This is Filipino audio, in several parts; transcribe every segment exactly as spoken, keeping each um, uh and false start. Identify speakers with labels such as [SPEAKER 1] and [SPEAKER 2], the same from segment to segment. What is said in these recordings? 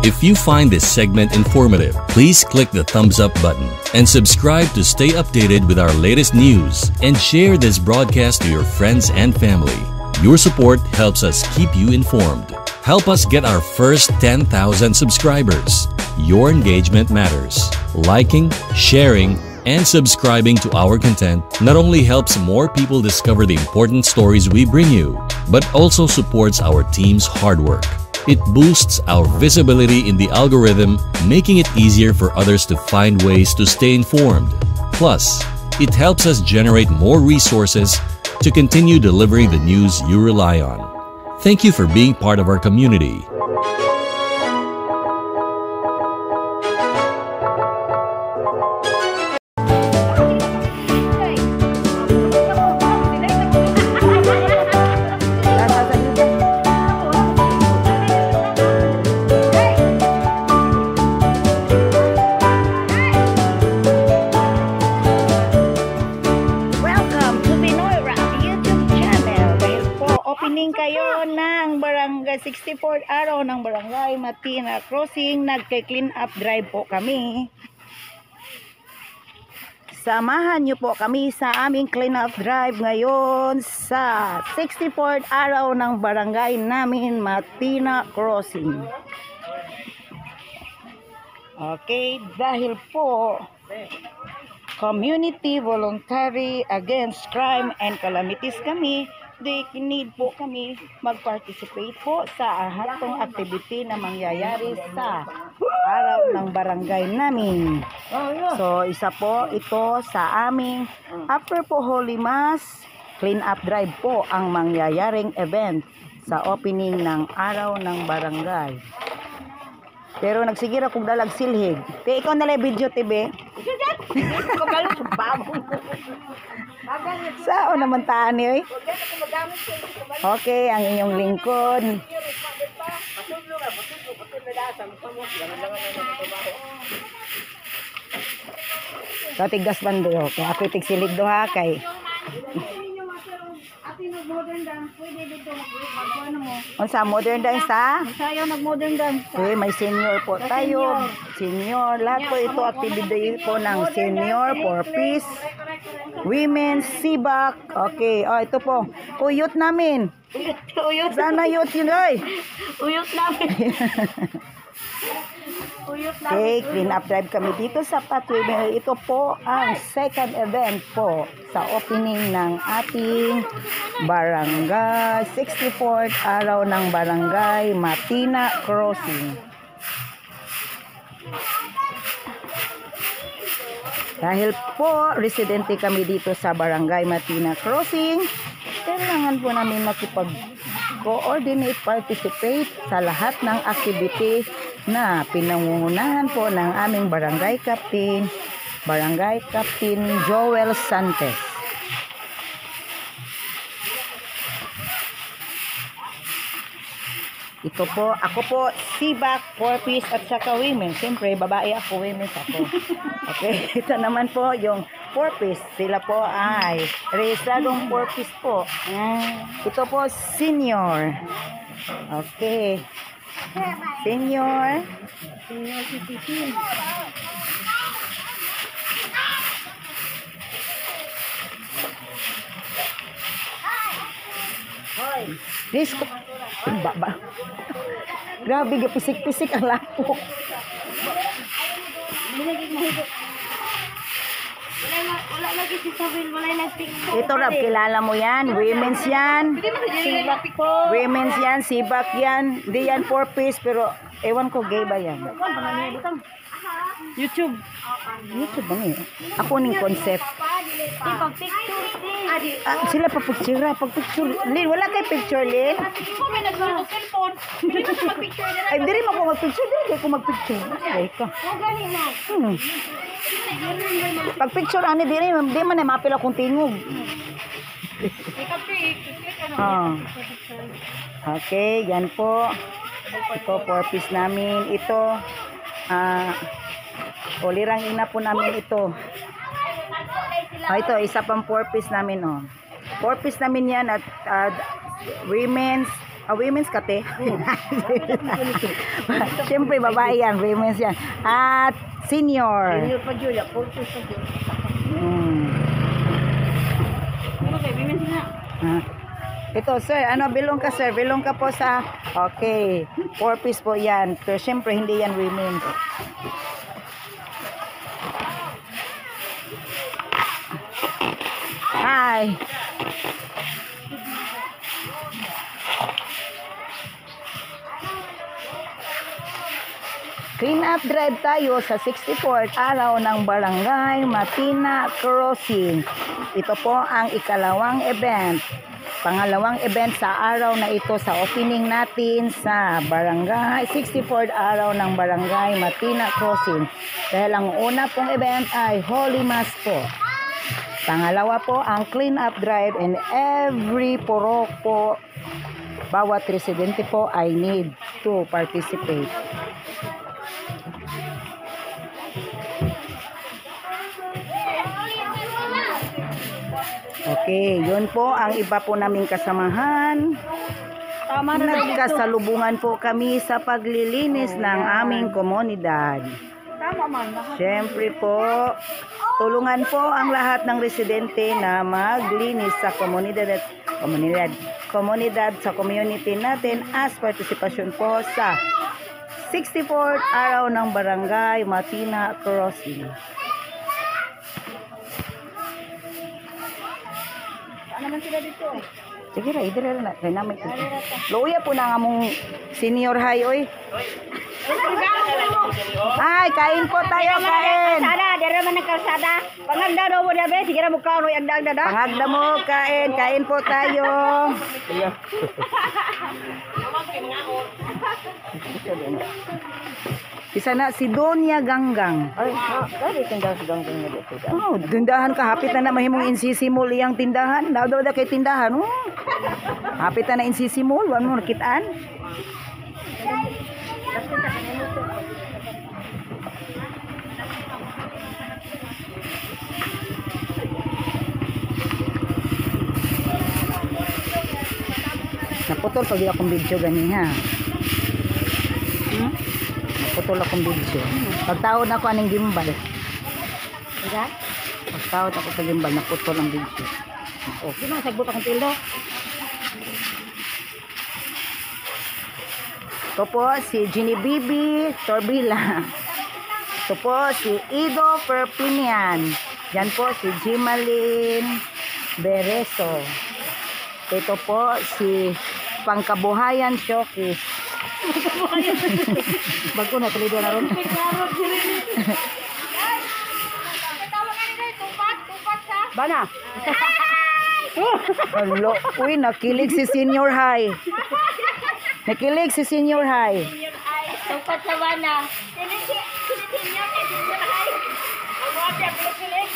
[SPEAKER 1] If you find this segment informative, please click the thumbs up button and subscribe to stay updated with our latest news, and share this broadcast to your friends and family. Your support helps us keep you informed. Help us get our first ten thousand subscribers. Your engagement matters. Liking, sharing, and subscribing to our content not only helps more people discover the important stories we bring you, but also supports our team's hard work. It boosts our visibility in the algorithm, making it easier for others to find ways to stay informed. Plus, it helps us generate more resources to continue delivering the news you rely on. Thank you for being part of our community.
[SPEAKER 2] Kayo ng barangay sixty-fourth araw ng barangay Matina Crossing. Nagke-clean up drive po kami. Samahan niyo po kami sa aming clean up drive ngayon sa sixty-fourth araw ng barangay namin Matina Crossing. Okay, dahil po community voluntary against crime and calamities kami, they need po kami mag-participate po sa hatong activity na mangyayari sa araw ng barangay namin. So, isa po ito sa aming after po Holy Mass, clean up drive po ang mangyayaring event sa opening ng araw ng barangay. Pero nagsigir akong dalag silhig. Te, ikaw nalang video, Tibe. Sao naman taan eh? Okay, ang inyong lingkod. Katigas bando, kaya ako tigsilig doha kay. Unsa modern dance ha? Sayo nag modern dance. Eh, may senior po tayo. Senior, lahat po ito activity po ng senior for peace. Women, sibak. Okay, oh ito po. Uyot namin. Uyot. Sana yut yun oy. Uyot namin. Okay, clean up drive kami dito sa Pathway. Ito po ang second event po sa opening ng ating barangay sixty-fourth araw ng barangay Matina Crossing. Dahil po residente kami dito sa barangay Matina Crossing, kailangan po namin makipag-coordinate, participate sa lahat ng activity na pinangungunahan po ng aming barangay captain, barangay captain Joel Santos. Ito po, ako po, sibak, four-piece at saka women. Siyempre, babae ako, women ako. Okay, ito naman po yung four-piece. Sila po ay rehistradong four-piece po. Ito po, senior. Okay. Senior. Senior citizen. Hoy. Disco. Baba. Grabe, pisik-pisik ang lapok. Wala lagi si Sabil, wala na TikTok. Ito Rab, kilala mo yan, women's yan. Sibak po. Women's yan, sibak yan. Hindi yan four piece, pero ewan ko gay ba yan. YouTube. YouTube ba niya? Ako ning concept. Ah, sila pa picture, pag picture. Lin, wala kay picture, Lin. Ay, diri mo ko mag-picture, diri ko mag-picture. Ay, ka. Hmm. Pag picture ani diri, di man na mapila kung tingog. Ah. Okay, yan po. Ito four piece namin. Ito ah uh, ulirang ina po namin ito. Ah, ito isa pang four piece namin oh. Four piece namin yan at uh, women's Ah, women's kate. Siyempre, babae yan. Women's yan. At senior.
[SPEAKER 3] Senior pa Julia, forty pa Julia.
[SPEAKER 2] Hmm.
[SPEAKER 3] Ano kay women's na?
[SPEAKER 2] Ah. Ito, sir. Ano, bilong ka, sir. Bilong ka po sa... Okay. Four piece po yan. Pero siyempre, hindi yan women's. Hi. Clean up drive tayo sa sixty-fourth araw ng Barangay Matina Crossing. Ito po ang ikalawang event. Pangalawang event sa araw na ito sa opening natin sa Barangay sixty-fourth araw ng Barangay Matina Crossing. Dahil ang una pong event ay Holy Mass po. Pangalawa po ang clean up drive, and every purok po, bawat residente po ay need to participate. Okay, yun po ang iba po naming kasamahan.
[SPEAKER 3] Tama na lang dito.
[SPEAKER 2] Nagkasalubungan po kami sa paglilinis ng aming komunidad.
[SPEAKER 3] Tama man.
[SPEAKER 2] Siyempre po, tulungan po ang lahat ng residente na maglinis sa komunidad at komunidad, komunidad sa community natin as partisipasyon po sa sixty-fourth araw ng Barangay Matina Crossing.
[SPEAKER 3] Ano naman sila dito?
[SPEAKER 2] Sige ra, idira na dynamic. Luya po na nga mong senior high oy. Ay, kain po tayo, kain.
[SPEAKER 3] Kalsada, dere man ang kalsada. Pangagda daw mo diabe, sige ra mo kaon oy agda agda da.
[SPEAKER 2] Pangagda mo, kain, kain po tayo. Isa na si Donya Ganggang.
[SPEAKER 3] Ay, dali tindaw sa ganggang na dito.
[SPEAKER 2] Oh, tindahan ka, hapit na na mahimong insisimul iyang tindahan. Daw daw kay tindahan. Oh. Hapit na na insisimul, wan mo nakitaan. Naputol pag akong video gani ha. Hmm? Naputol akong video. Pagtawad ako aning gimbal.
[SPEAKER 3] Diga?
[SPEAKER 2] Pagtawad ako sa gimbal, naputol ang video.
[SPEAKER 3] Oh, sino sagbot akong tildo?
[SPEAKER 2] Ito po si Genevieve Torbila. Ito po si Ido Perpinian. Yan po si Jimalyn Bereso. Ito po si Pangkabuhayan Showcase. Bago na, tuloy na ron.
[SPEAKER 3] Bana.
[SPEAKER 2] Hello. Uy, nakilig si Senior High. Nakilig si Senior High.
[SPEAKER 3] Tupat sa bana. Sino si senior kay senior high? Ang wabi ang kilig.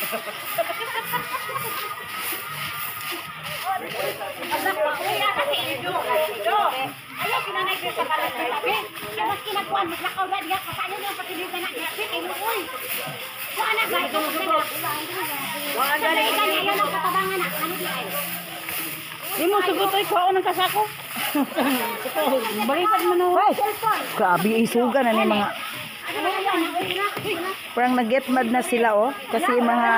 [SPEAKER 3] Anak ko, kuya kasi Ido. Ido. Ayaw kinanay ko sa kalat ng labi. Kaya mas kinakuan, mas lakaw na diya. Kasano niya patiligan na grabe. Kaya uy. Kung anak ba, ikaw magkana. Sa daigan, ayaw ng katabangan na. Ano di ay?
[SPEAKER 4] Di mo sugutoy ko ako ng kasako. Balipat mo no.
[SPEAKER 2] Ay, grabe isuga na ni mga parang nag-get mad na sila oh. Kasi mga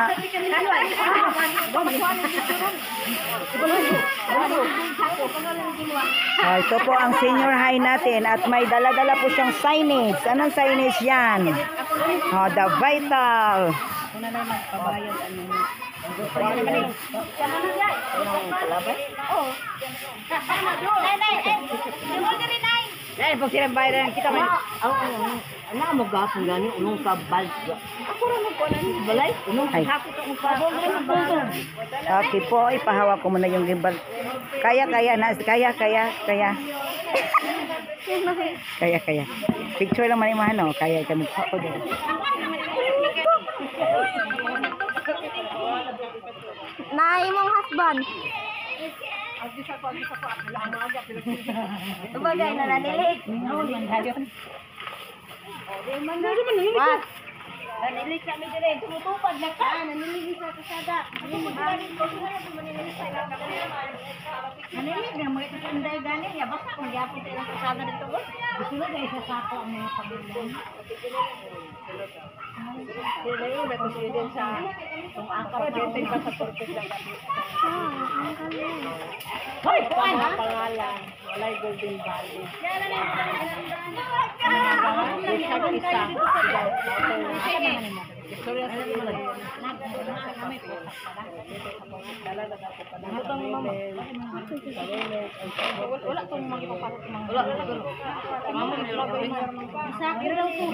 [SPEAKER 2] oh, ito po ang senior high natin at may dala-dala po siyang signage. Anong signage yan? Oh, the vital.
[SPEAKER 3] Una na magpabayad ano.
[SPEAKER 4] Dahil pag sila bayad kita man.
[SPEAKER 3] Ang ano mo gapon gani unong sa bal. Ako ra mo ko nan balay unong
[SPEAKER 2] Ay.
[SPEAKER 3] sakit ako sa.
[SPEAKER 2] Okay po, ipahawak ko muna yung gimbal. Kaya, kaya, na, kaya, kaya, kaya. Kaya, kaya. Picture lang man yung mahal, no? Kaya, kaya mukha ko din.
[SPEAKER 4] Na imong husband.
[SPEAKER 3] Bagay na nanilig.
[SPEAKER 2] What?
[SPEAKER 3] Nanilig kami din. Tumutupad na ka. Nanilig sa kasada. Nanilig Nanilig na mga kasunday gani. Ya, basta kung yapon tayo ng kasada dito. Gusto na guys, sasako ang mga pagkakas. Sila yung may consider sa kung angkat na yung pasaporte lang kami. Ah, ang galing. Hoy, kuan ha? Pangalan. Walay Golden Valley. Isa-isa. Victoria sa iyo. Nagmamay po. Dala-dala ko pa. Wala itong mga ipapalit. Wala. Isa akin daw po.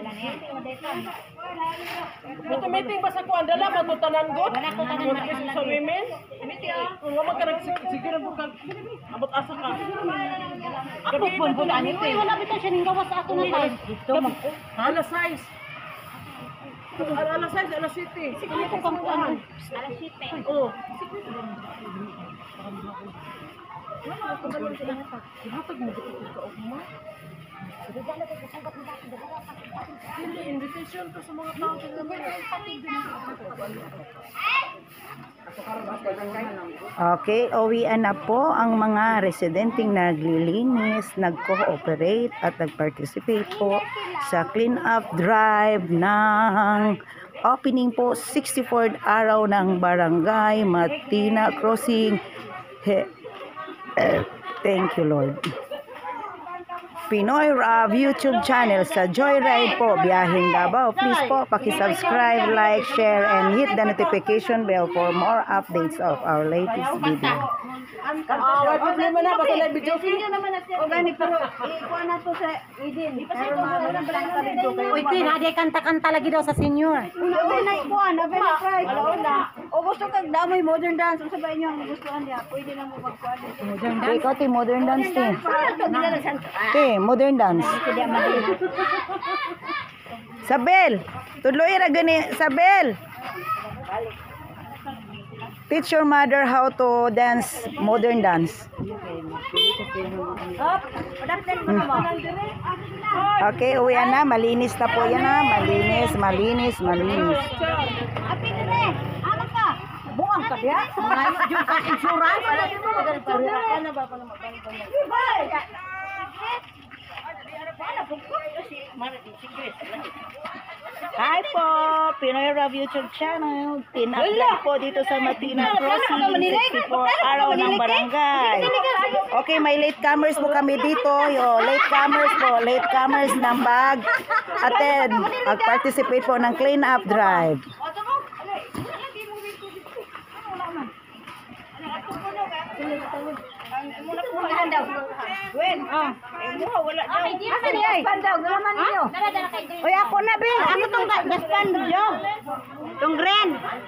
[SPEAKER 5] Ito meeting ba sa kuan dala matutanan god? Wala ko tanan sa women. Kung nga magkaragsiguro po ka. Abot asa ka.
[SPEAKER 3] Ako po po ani ko. Wala bitaw siya ning gawas ako na tayo. Dito.
[SPEAKER 5] Alas size. Alas size, alas city.
[SPEAKER 3] Sige ko pang ano. Alas siyete.
[SPEAKER 5] Oh. Invitation to sa mga tao.
[SPEAKER 2] Okay, uwian na po ang mga residenteng naglilinis, nag-cooperate at nag-participate po sa clean-up drive ng opening po sixty-fourth araw ng Barangay Matina Crossing. He eh, thank you, Lord. Pinoy Rob YouTube channel sa Joyride po, Biyaheng Davao. Please po, paki-subscribe, like, share, and hit the notification bell for more updates of our latest video.
[SPEAKER 5] Ah, wala problema na basta live video fee.
[SPEAKER 3] O gani pero ikuha na to sa Eden. Pero maano na lang sa video kayo. Uy, tin, ade kanta-kanta lagi daw sa senior. Una na ikuha na very fried. Alauna. O gusto kag damoy modern dance, usabay niyo ang gustuhan niya. Pwede na mo magkuha dito. Modern
[SPEAKER 2] Okay, ikaw, ti, modern dance, ti.
[SPEAKER 3] dance.
[SPEAKER 2] Ti, modern dance. Sabel, tuloy ra gani, Sabel. Teach your mother how to dance modern dance. Okay, uwian na. Malinis na po yan ha. Malinis, malinis, malinis.
[SPEAKER 3] Ate dire, ano ka? Buang ka diya? Mga yung ka insurance. Ano ba pa naman?
[SPEAKER 2] Hi po, Pinoy Rob YouTube channel. Tinaplag po dito sa Matina Crossing, sixty-four araw ng barangay. Okay, may latecomers po kami dito. Yo, latecomers po, latecomers ng bag. Attend, mag-participate po ng clean up drive.
[SPEAKER 3] Wen, ah. Wala daw. Asan ay? Pandaw, gaman niyo.
[SPEAKER 2] Oy, ako na be.
[SPEAKER 3] Ano tong gaspan niyo? Tong green.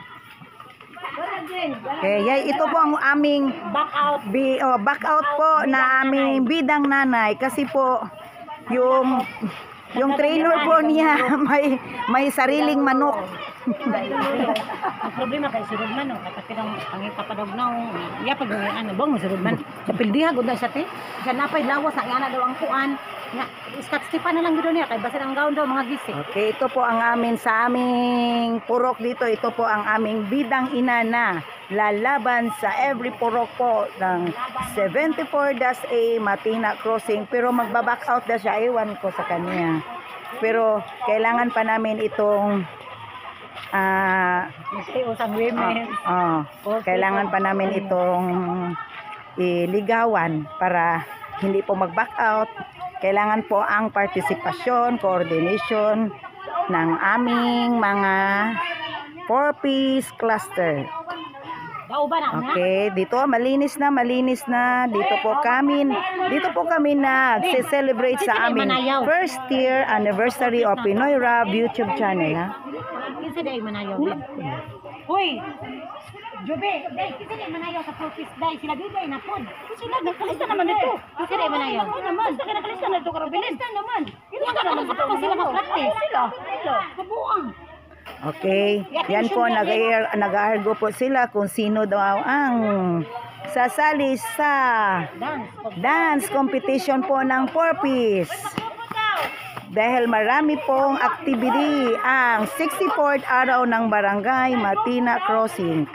[SPEAKER 2] Okay, yay, ito po ang aming
[SPEAKER 3] Back out.
[SPEAKER 2] bi, oh, back out po na aming bidang nanay kasi po yung yung trailer po niya may may sariling manok.
[SPEAKER 3] Ang problema kay si Rodman, no? Kapag ang pangipapadog na, iya pag ano, bang si Rodman. Sa pildiha, gud na siya, te. Siya napay lawas, ang ana daw ang kuan. Nga, iskat stipa na lang gud niya, kay basta ang gaon daw, mga gisik.
[SPEAKER 2] Okay, ito po ang amin sa aming purok dito. Ito po ang aming bidang ina na lalaban sa every purok po ng seventy-four A Matina Crossing. Pero magbaback out na siya, iwan ko sa kanya. Pero kailangan pa namin itong ah
[SPEAKER 3] Usang women.
[SPEAKER 2] ah, kailangan pa namin itong iligawan para hindi po mag-back out. Kailangan po ang partisipasyon, coordination ng aming mga four-piece cluster.
[SPEAKER 3] Daw ba na?
[SPEAKER 2] Okay, dito malinis na, malinis na. Dito po kami, dito po kami nag-celebrate sa aming first year anniversary of Pinoy Rob YouTube channel, ha.
[SPEAKER 3] Kinsa day manayaw? Hoy. Jobe, day kinsa day manayaw sa focus day sila day na pod. Sila nakalista naman dito. Kinsa day manayaw? Ako naman, sa nakalista na dito karabilin. Kalista naman. Hindi ka naman sa sila mag-practice. Sila. Sila. Kabuang.
[SPEAKER 2] Okay, yan po, nag-argo po sila kung sino daw ang sasali sa
[SPEAKER 3] Dance.
[SPEAKER 2] dance competition po ng four-piece. dahil marami pong activity ang sixty-fourth araw ng Barangay Matina Crossing.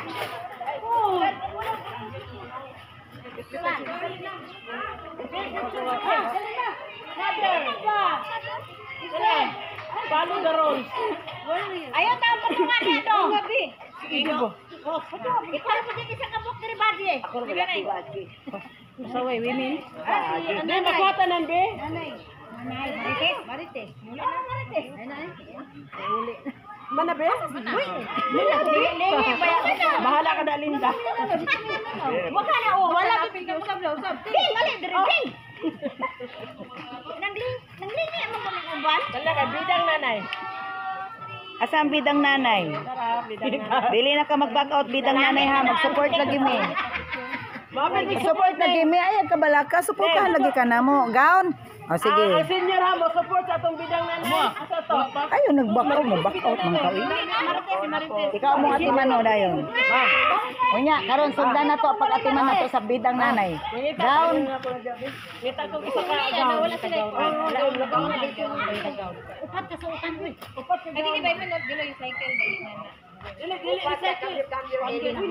[SPEAKER 5] Follow the rules.
[SPEAKER 3] Ayaw tayo pagpungan nito.
[SPEAKER 5] Sige po.
[SPEAKER 3] Ipala po dito sa kabuk dari Badye. Sige na
[SPEAKER 2] So, wait, women?
[SPEAKER 5] Hindi, makuha ng be.
[SPEAKER 3] Nanay. Nanay. Marites. Marites. Ah, Marites. Nanay.
[SPEAKER 5] Mana be?
[SPEAKER 3] Uy. Lingi.
[SPEAKER 5] Bahala ka na, Linda.
[SPEAKER 3] Wala na oh. Wala bibigyan usab na usab. Di, mali diri di. Nangling, nanglingi mo kami uban.
[SPEAKER 5] Kala ka, bidang nanay.
[SPEAKER 2] Asa ang bidang nanay?
[SPEAKER 5] Tara, bidang nanay.
[SPEAKER 2] Dili na ka mag-back out bidang nanay ha. Mag-support lagi mi.
[SPEAKER 5] Mami,
[SPEAKER 2] Support lagi mi. Ay, kabalaka. Supportahan lagi ka na mo. Gaon? O,
[SPEAKER 5] Ah,
[SPEAKER 2] sige.
[SPEAKER 5] ang senior ha, mo support sa atong bidang nanay. Asa to?
[SPEAKER 2] Ayun, nag-back out. Mag-back out man ka.
[SPEAKER 3] Marites, Marites.
[SPEAKER 2] Ikaw mong atiman o dayon. Unya, karon sundan na to pag atiman na to sa bidang nanay. Gaon.
[SPEAKER 5] Ngita ko isa ka agaw.
[SPEAKER 3] Wala sila.
[SPEAKER 5] Agaw.
[SPEAKER 3] Upat ka sa utan uy. Upat ka. Ay di ba man dilo yung cycle dili na.
[SPEAKER 5] Dili, dili, isa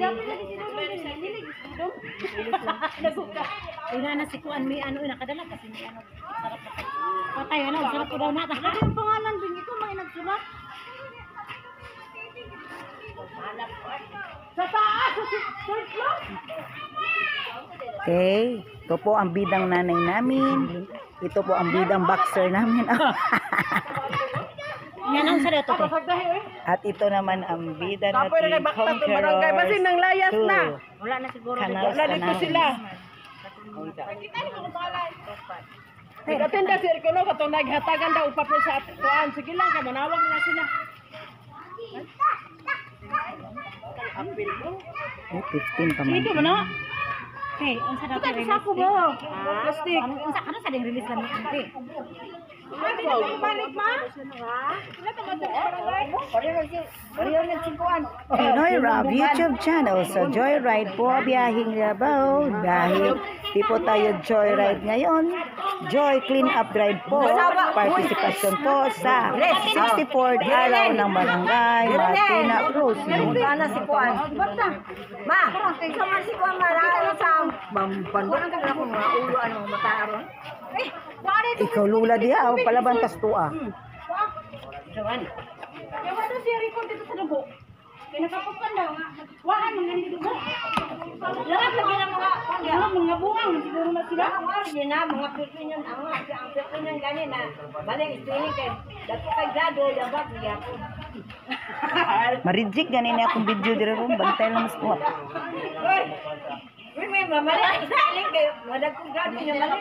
[SPEAKER 3] Ay na si kuan mi ano nakadala kasi mi ano sarap pa. Patay ano sarap ko daw nata. Ano pangalan din ito may nagsulat?
[SPEAKER 5] Sa taas! Third floor!
[SPEAKER 2] Okay. Ito po ang bidang nanay namin. Ito po ang bidang boxer namin.
[SPEAKER 3] Yan ang sa dato.
[SPEAKER 5] Pasagdahi eh.
[SPEAKER 2] At ito naman ang bida
[SPEAKER 5] Kapoy na kay
[SPEAKER 2] natin.
[SPEAKER 5] bakta to barangay. Basin nang layas na.
[SPEAKER 3] Wala na siguro.
[SPEAKER 2] Canals
[SPEAKER 5] Wala dito
[SPEAKER 2] Canal.
[SPEAKER 5] sila. Nagatinda si Erkulo, katong naghatagan daw upapil sa atuan. Sige lang ka, manawag na sila. Apil mo.
[SPEAKER 2] Oh, fifteen pa man.
[SPEAKER 3] Ito mo no? Okay, ang sa dato release. Sa ko ba?
[SPEAKER 5] Plastic.
[SPEAKER 3] Ang sa ano sa ding release lang ni ante.
[SPEAKER 5] Pwede na kayo balik, ma? Wala ka matang barangay.
[SPEAKER 2] Joyride YouTube channel. So Joyride po, biyahing Labaw. Dahil di po tayo Joyride ngayon. Joy Clean Up Drive po. Partisipasyon po sa sixty-fourth araw ng Barangay Matina Crossing.
[SPEAKER 4] Sana si Kuan. Ma, sa man si Kuan maralo sa bamban ka na kung mga ulo ano mataron. Eh, wala
[SPEAKER 2] Ikaw lula diya, oh, palabantas to ah.
[SPEAKER 3] Jawan. Jawan do si Rico dito sa dugo. Kinakapukan daw nga. Waan mga ni dugo. Larap lagi ng mga ano mga buwang siguro na sila.
[SPEAKER 4] Hindi na mga Pilipino ang ang Pilipino gani na balik streaming kay dapat kay gado yabak niya.
[SPEAKER 2] Marijik ganin akong video dira ron, bantay lang mas kuha.
[SPEAKER 4] Oy. Uy, may mamali streaming kay madag kong gado niya mali.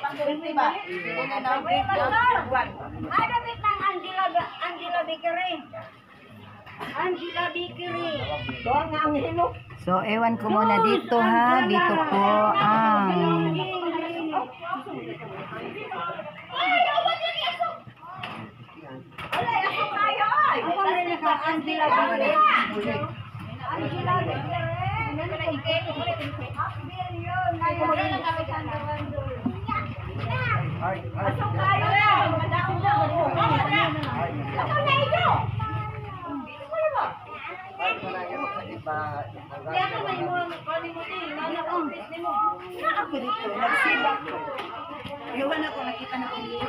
[SPEAKER 4] Ada bitang Angela Angela Bakery. Angela Bakery. Doon nga ang hilo.
[SPEAKER 2] So ewan ko muna dito ha, dito po ang
[SPEAKER 4] Wala ako kayo ay. Angela Bakery. Angela Bakery. Asok kayo lang. Madakong na. Ako na ito. Kaya ka may mo kalimutin. Nana ko.
[SPEAKER 2] na ako dito, nagsibak ko. Ewan ako, nakita na ko dito.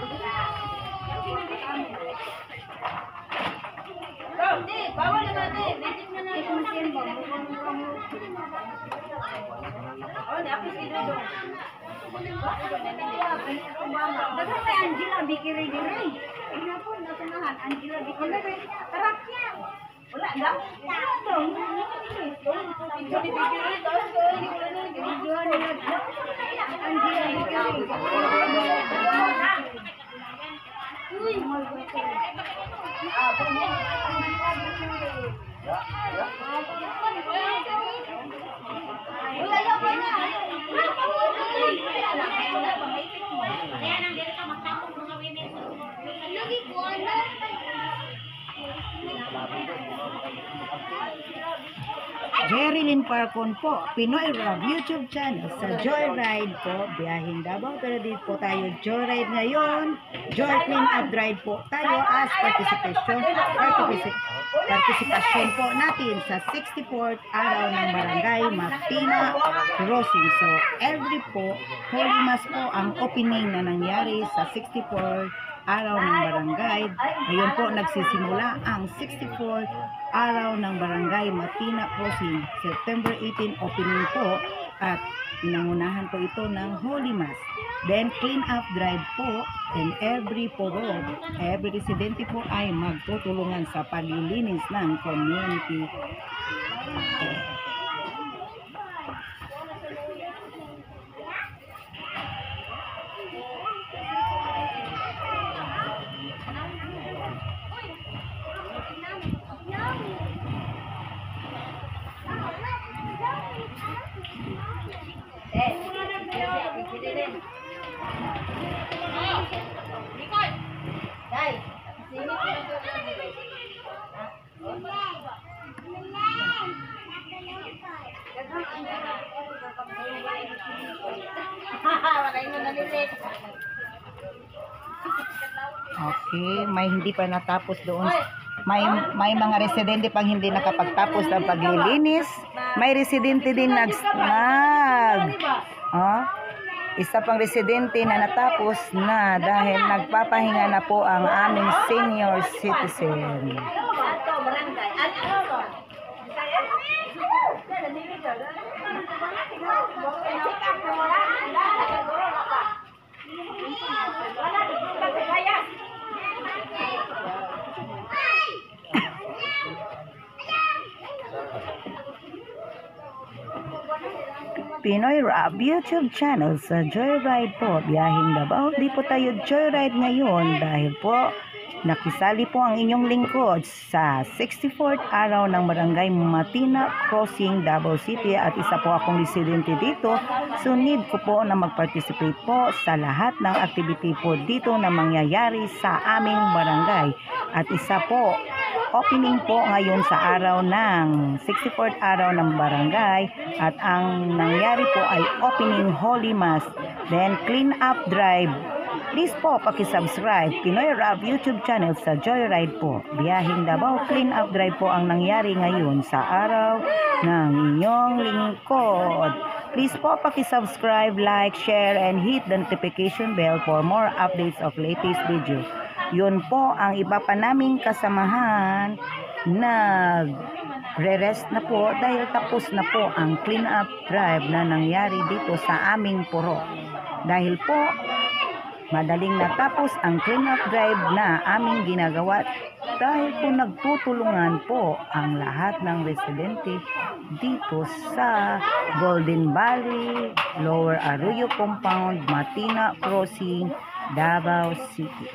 [SPEAKER 4] Hindi, bawal na natin. Bitin mo na yung simbo. Oh, napis ito doon. Dapat may Angela Bakery din rin. Ina po, natunahan. Angela Bakery. Tarap niya. Wala daw. Angela Bakery.
[SPEAKER 3] Kaya nang dito magtapos mga women. Lagi ko ano. Ay,
[SPEAKER 2] Jerilyn Parcon po, Pinoy Rob YouTube channel sa Joyride po, biyaheng Davao. Pero dito po tayo Joyride ngayon. Joy Clean Up Drive po tayo as participation, participation, participation po natin sa sixty-fourth araw ng Barangay Matina Crossing. So, every po, Holy Mass po ang opening na nangyari sa sixty-fourth araw ng barangay. Ngayon po nagsisimula ang sixty-fourth araw ng Barangay Matina Crossing. September eighteenth opening po at pinangunahan po ito ng Holy Mass. Then clean up drive po, and every po road, every residente po ay magtutulungan sa paglilinis ng community. Okay, may hindi pa natapos doon. May may mga residente pang hindi nakapagtapos ng paglilinis. May residente din nag nag oh, isa pang residente na natapos na dahil nagpapahinga na po ang aming senior citizen. Pinoy Rob YouTube channel sa Joyride po, biyaheng Davao. Di po tayo Joyride ngayon dahil po nakisali po ang inyong lingkod sa sixty-fourth araw ng Barangay Matina Crossing, Davao City, at isa po akong residente dito. So need ko po na mag-participate po sa lahat ng activity po dito na mangyayari sa aming barangay. At isa po, opening po ngayon sa araw ng sixty-fourth araw ng barangay, at ang nangyari po ay opening Holy Mass, then clean up drive. Please po paki-subscribe Pinoy Rob YouTube channel sa Joyride po, biyaheng Davao. Clean up drive po ang nangyari ngayon sa araw ng inyong lingkod. Please po paki-subscribe, like, share, and hit the notification bell for more updates of latest video. Yun po ang iba pa naming kasamahan nag re-rest na po dahil tapos na po ang clean up drive na nangyari dito sa aming puro. Dahil po madaling natapos ang clean up drive na aming ginagawa dahil po nagtutulungan po ang lahat ng residente dito sa Golden Valley, Lower Arroyo Compound, Matina Crossing, Davao City.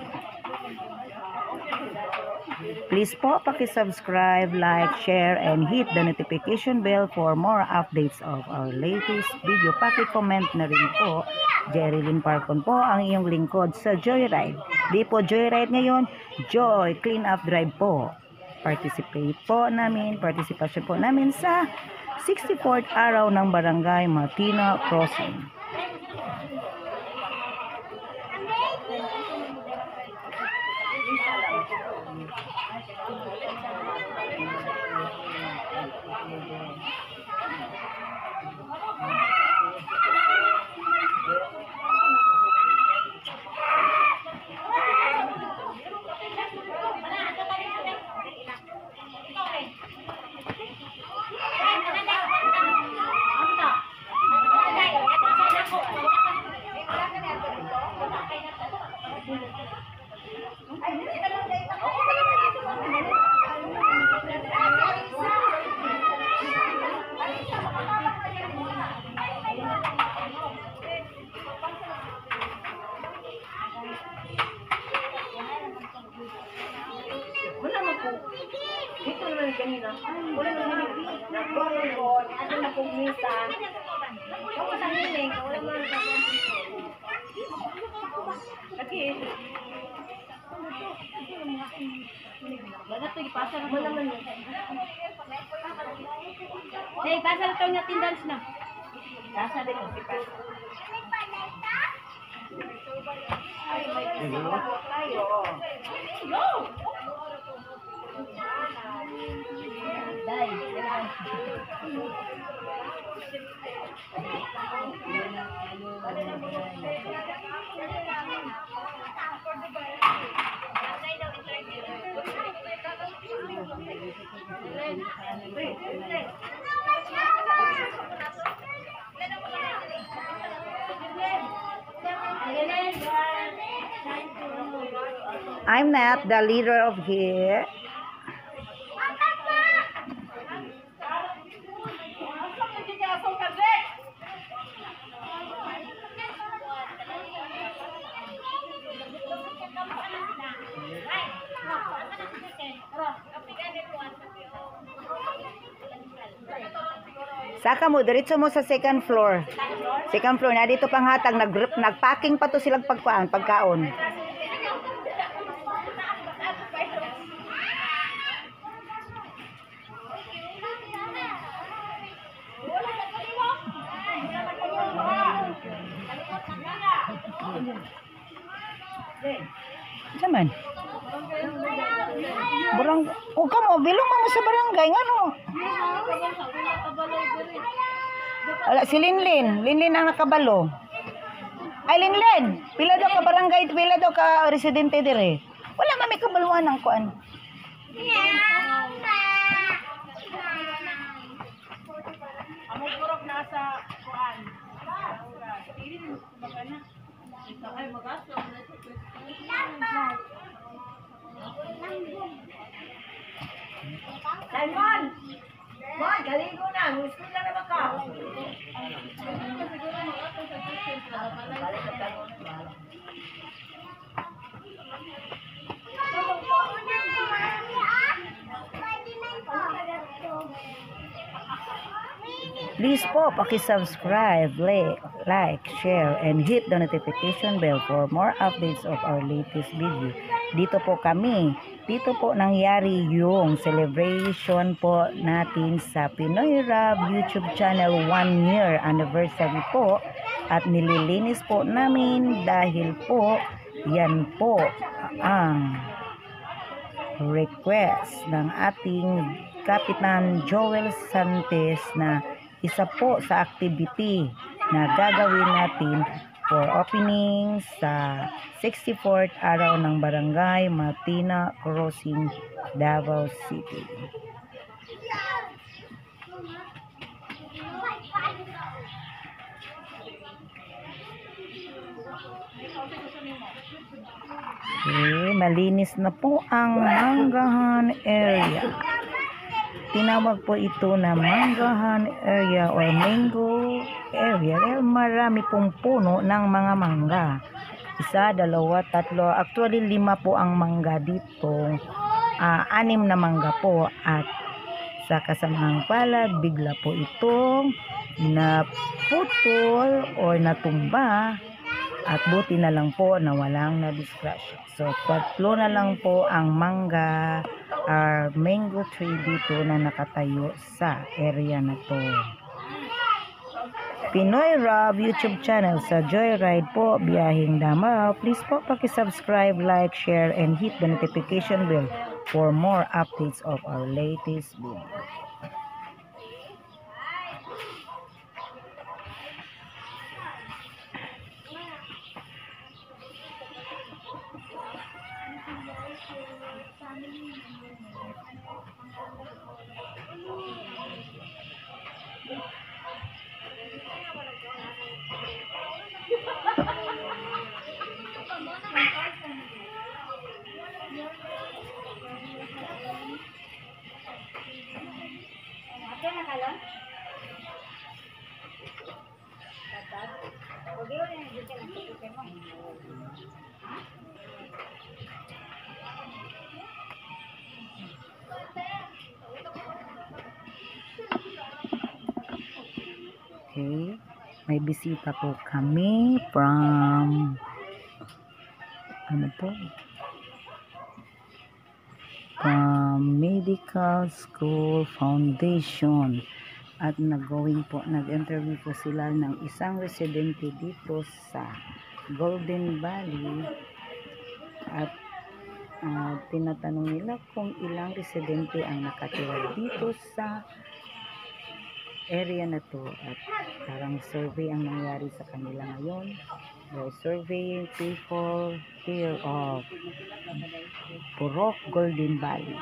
[SPEAKER 2] Please po paki-subscribe, like, share, and hit the notification bell for more updates of our latest video. Paki-comment na rin po. Jerilyn Parcon po ang iyong lingkod sa Joyride. Di po Joyride ngayon, Joy Clean Up Drive po. Participate po namin, participation po namin sa sixty-fourth araw ng Barangay Matina Crossing.
[SPEAKER 4] Dito naman yung kanina. Wala naman yung nagkong ano na pong misa. Kung sa hiling, wala mo na Lagi. Wala ito, ipasa na mo naman yun.
[SPEAKER 3] Ay, basa ito nga tindans na.
[SPEAKER 2] Nasa din ang sipas. Ay, may kasama po tayo. Day, I'm not the leader of here. Saka mo, diretso mo sa second floor. Second floor, na dito pang hatag, nag nagpacking pa to silang pagkuan, pagkaon. Saman? Barang, o ka mo, bilong mo sa barangay, nga no? Wala, si Linlin. Linlin ang nakabalo. Ay, Linlin! Pila daw ka barangay, pila daw ka residente dire. Wala mami kabaluan ng kuan.
[SPEAKER 5] Among purok nasa kuan. Ay, magaso.
[SPEAKER 4] Simon! Mon, galigo na. Gusto na naman ka.
[SPEAKER 2] Please po, paki-subscribe, like, like, share, and hit the notification bell for more updates of our latest video. Dito po kami, dito po nangyari yung celebration po natin sa Pinoy Rab YouTube channel one year anniversary po. At nililinis po namin dahil po, yan po ang request ng ating Kapitan Joel Santos na isa po sa activity na gagawin natin for opening sa sixty-fourth araw ng Barangay Martina Crossing, Davao City. Okay, malinis na po ang Manggahan area. Tinawag po ito na Manggahan area or mango area dahil marami pong puno ng mga mangga. Isa, dalawa, tatlo. Actually, lima po ang mangga dito. Uh, anim na mangga po. At sa kasamahang palad, bigla po itong naputol or natumba. At buti na lang po na walang na-discrasya. So, tatlo na lang po ang mangga or mango tree dito na nakatayo sa area na to. Pinoy Rab YouTube channel sa Joyride po, Biyaheng Davao. Please po paki-subscribe, like, share, and hit the notification bell for more updates of our latest video. Okay, may bisita po kami from ano po? From Medical School Foundation. at nag-going po, nag-interview po sila ng isang residente dito sa Golden Valley at uh, tinatanong nila kung ilang residente ang nakatira dito sa area na to at parang survey ang nangyari sa kanila ngayon. They're surveying people here of Purok, Golden Valley.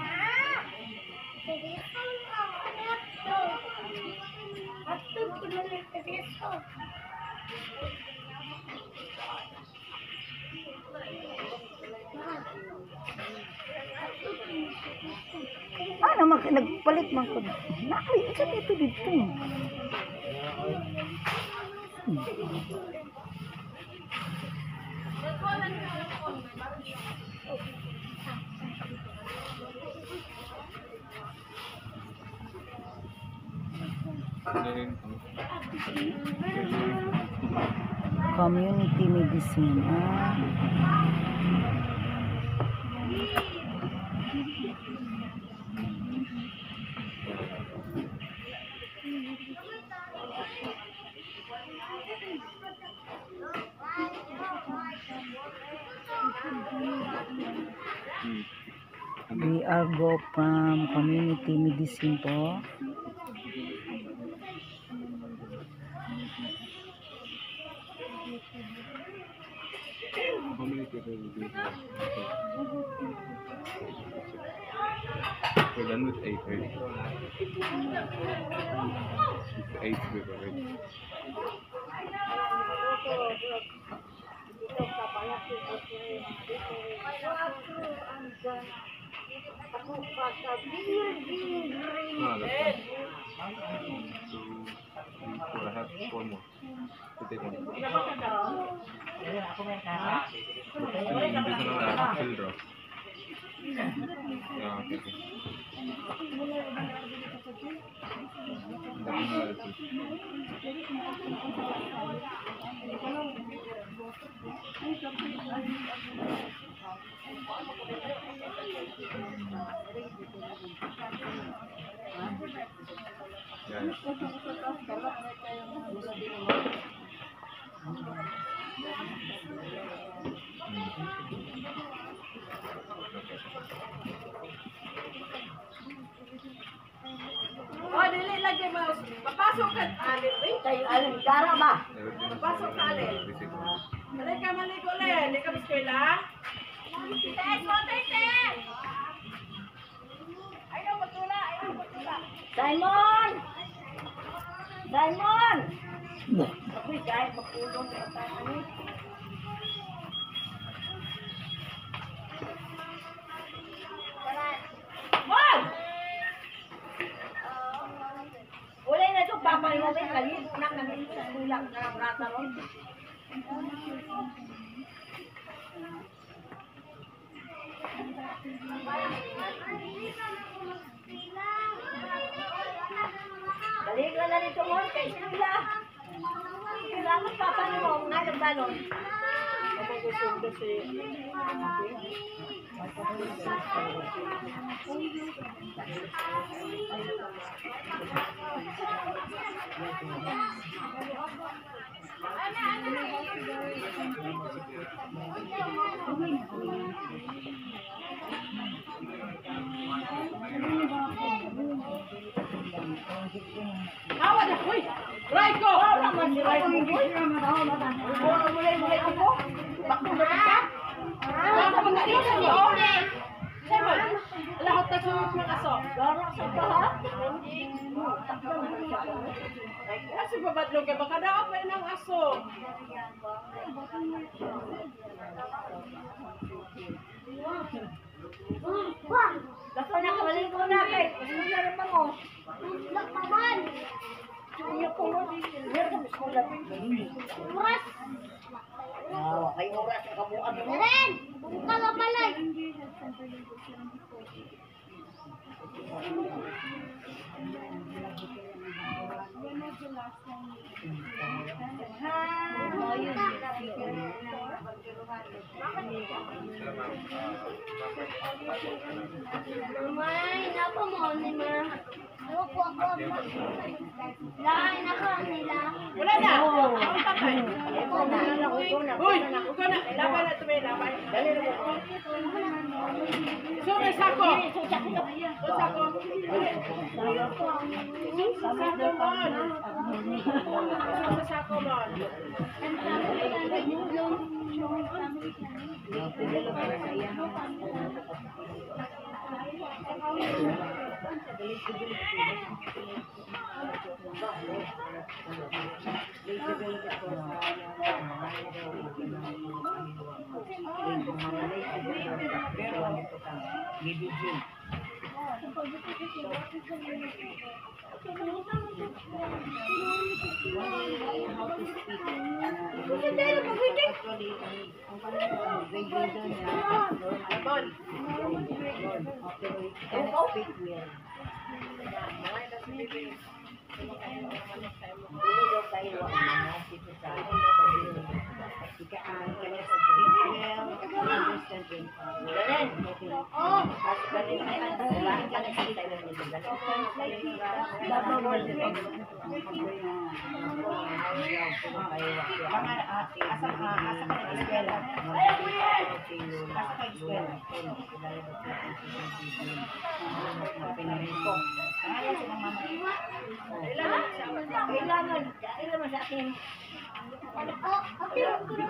[SPEAKER 2] Ano, mag nagpalit man ko. Nakay, isa dito dito. Hmm. Community medicine. Ah. We are go from community medicine po.
[SPEAKER 6] We're done with eight, right? Eight we've already. No, that's fine. Two, three, four. I have four more. To take one. And this is another fill draw. Yeah, okay, okay. That's another fill. Yeah,
[SPEAKER 5] Oh, dili lagi mo. Papasok ka alin, eh.
[SPEAKER 4] Kayo alin, gara ba?
[SPEAKER 6] everything is
[SPEAKER 5] Papasok ka alin.
[SPEAKER 6] basic.
[SPEAKER 5] Dali ka maligo le, hindi ka biskwela. Tes mo, tes, tes. Ayaw magtula, ayaw magtula.
[SPEAKER 4] Simon! Simon! Ako'y kahit magpulong sa tayo ni.
[SPEAKER 5] Mon!
[SPEAKER 4] Ulay na ito, papaliwalay, kaligo na kami sa kulang na rata ron. Kaligo na dito mo, kay sila. Salamat papa mo, nga nagbalon.
[SPEAKER 5] Awa na, uy! Raiko!
[SPEAKER 4] Naman si Raiko, hindi sila matawa matawa. Mulay-mulay ko po. Bakit ba ka?
[SPEAKER 5] Wala ka magkalitan mo, oh! Simon, lahot na sumit ng aso.
[SPEAKER 4] Gara sa pa.
[SPEAKER 5] Kasi babadlong ka, baka daw pa ng aso.
[SPEAKER 4] Dapat na kaligo na kay. Sila na pa mo. Lakpaman. Suyo ko mo. Meron kami sekolah. Oras. Ah, kayo oras ang kabuan mo.
[SPEAKER 3] Ren! Buka ka pala.
[SPEAKER 4] Ha. Mamay, napa mo ni ma. Ako ako. Lain ako nila.
[SPEAKER 5] Wala na. Ang tatay. Uy, uko na. Laban na tuloy, laban. Dali na mo. So, may sako. So, sako. Sako mo. So, sako mo.
[SPEAKER 4] Kailangan, kailangan sa akin. Oh, okay.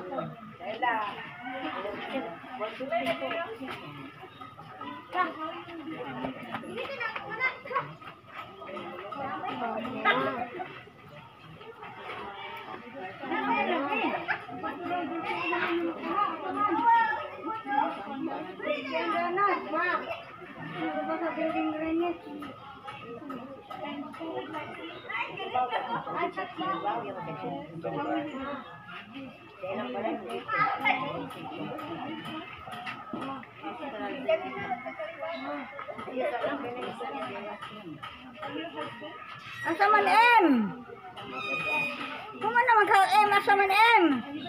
[SPEAKER 2] Asa man M? Kung naman ka M, asa man M?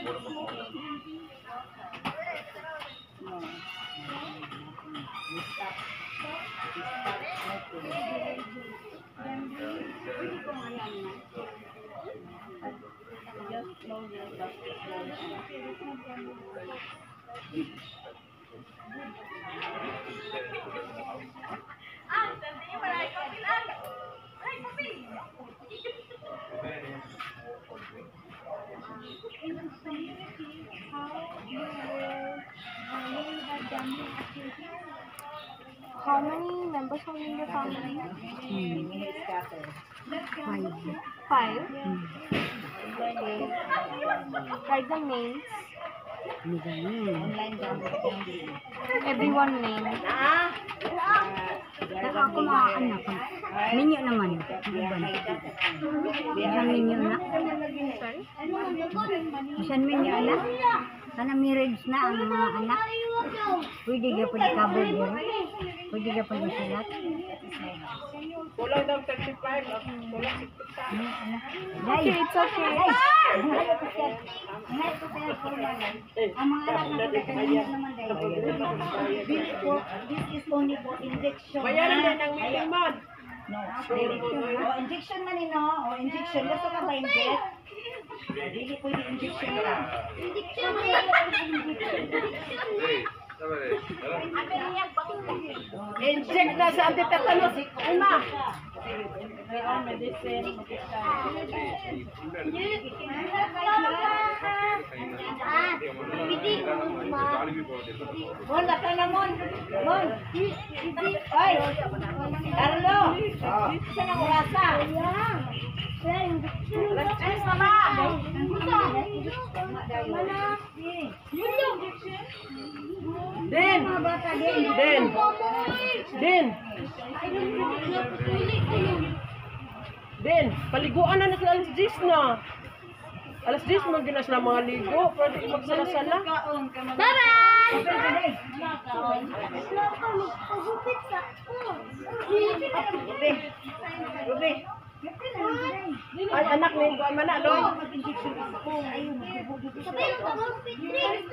[SPEAKER 4] How many members are in the family?
[SPEAKER 2] Five.
[SPEAKER 4] Five. Write the names. Everyone name.
[SPEAKER 2] Saka ako mga anak. Minyo naman. Iban. Isang minyo na.
[SPEAKER 4] Sorry?
[SPEAKER 2] Isang minyo na. Kana marriage na ang mga anak. Pwede ka pwede cover din. Pwede ka pwede silat.
[SPEAKER 5] Kulang daw thirty-five. Kulang sixty-five.
[SPEAKER 4] Okay, it's okay.
[SPEAKER 2] Ang mga anak na pagkakanina naman dahil. This for- this is only for injection.
[SPEAKER 5] Bayaran din ang meeting mo.
[SPEAKER 2] No, o injection man ino, o injection gusto ka ba inject? Hindi pwede injection ka.
[SPEAKER 5] Inject na sa antitetanus. Una.
[SPEAKER 2] Mon, lata na mon. Mon. Oy. Carlo. Saan ang orasa?
[SPEAKER 4] Let's test na ba?
[SPEAKER 5] Din. Din. Din. Din. Paliguan na na sila alas diyes na. Alas diyes mo ginas na mga ligo. Pwede magsala-sala.
[SPEAKER 4] Bye-bye!
[SPEAKER 2] Ruby.
[SPEAKER 5] Ay, anak ni Buwan man na, Loy.
[SPEAKER 4] Sabi mo ka mo Patrick.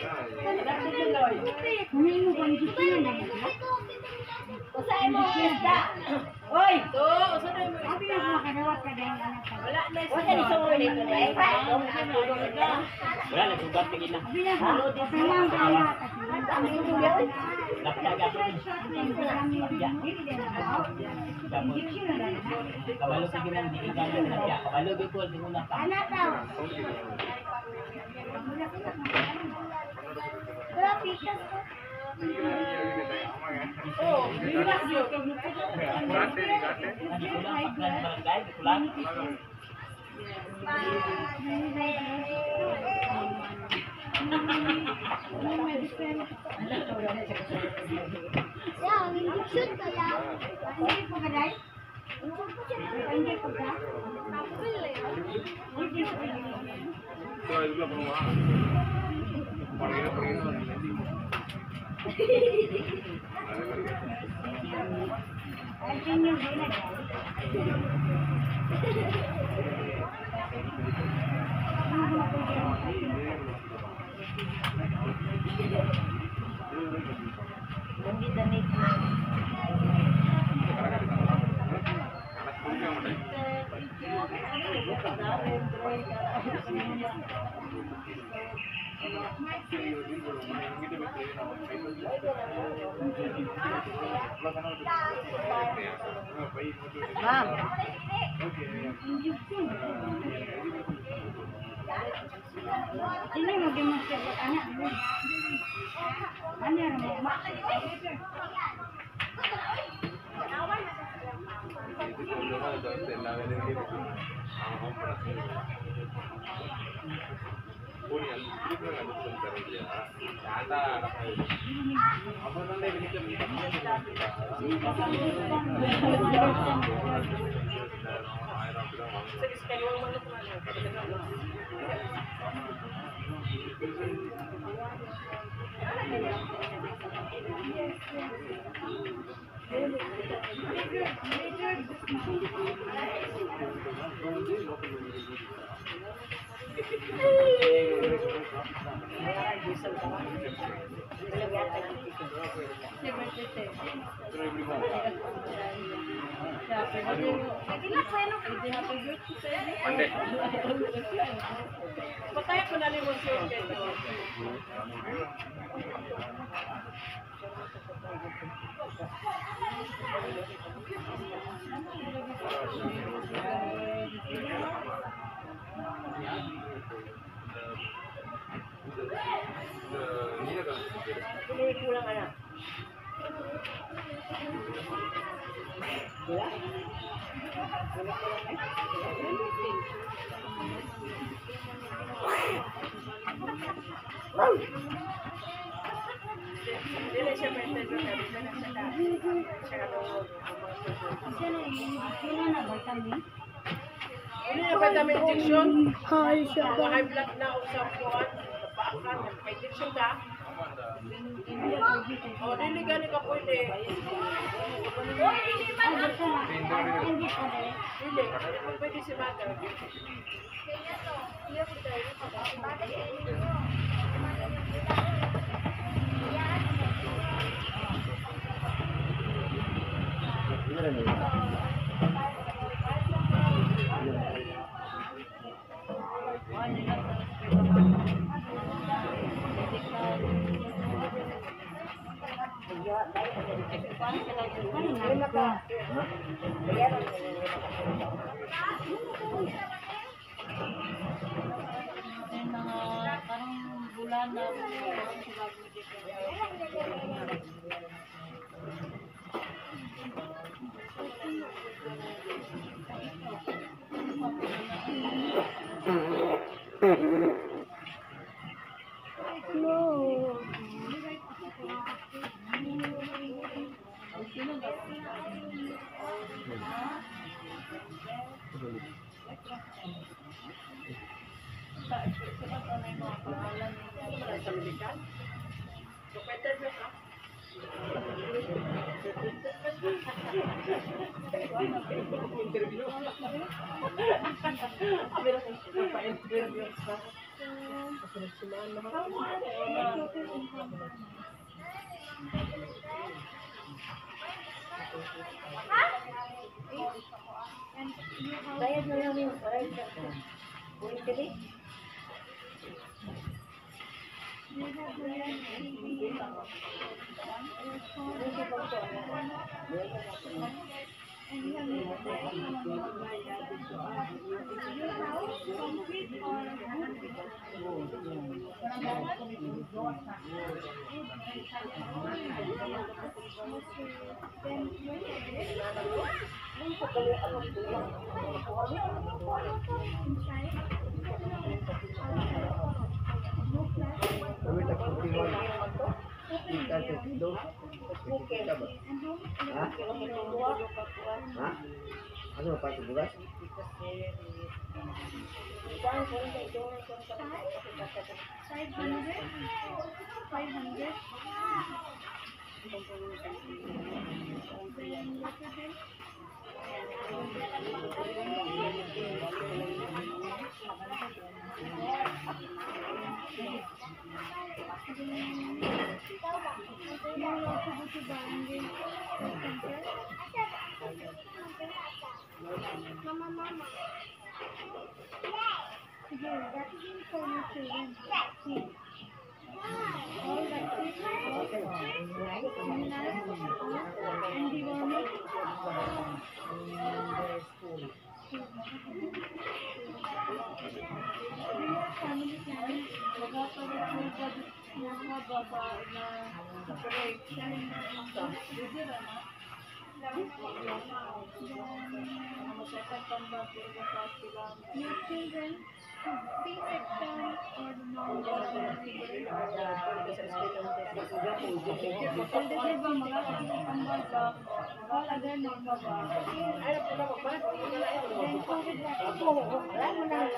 [SPEAKER 4] Usahay mo isda.
[SPEAKER 5] Oy! So, usa na mo. Wala na
[SPEAKER 4] Wala ni sa ulit ko dai.
[SPEAKER 7] Wala, nagsugat ka gina. Kabalo ka gina, hindi ka gina na kabalo ka ko, di mo na ka.
[SPEAKER 4] Ana daw. Wala pikas ko.
[SPEAKER 5] Oh, bilas yun.
[SPEAKER 7] Hindi ko lang, pagkan barangay, di ko lang.
[SPEAKER 4] Ya, hindi shoot ka lang. Hindi pa ka dai. Hindi pa ka.
[SPEAKER 6] So, itu lah perumahan. Panggil panggil.
[SPEAKER 2] Ma'am.
[SPEAKER 4] Ini mau dimasak anak. Ano yan mo?
[SPEAKER 6] Pandai.
[SPEAKER 5] Patay ko na limon siya. Ini kulang anak. Dili siya pwede doon na dito na siya ka. Siya ka doon. Ano yung vitamin injection? Hi, siya ka. High blood na o sa buwan. Paakan. May injection ka. O, dili gani ka pwede. Dili. Pwede si Mother.
[SPEAKER 4] Bayad mo lang yung Uy,
[SPEAKER 8] Ha? Ano pa ito bukas?
[SPEAKER 4] five hundred? five hundred? Mama, mama. Here, that is for your children. See. All that is and the government. Family planning. Your children, C-section or normal delivery? Full delivery ba mga tambal ba? All other normal ba? Then COVID vaccine.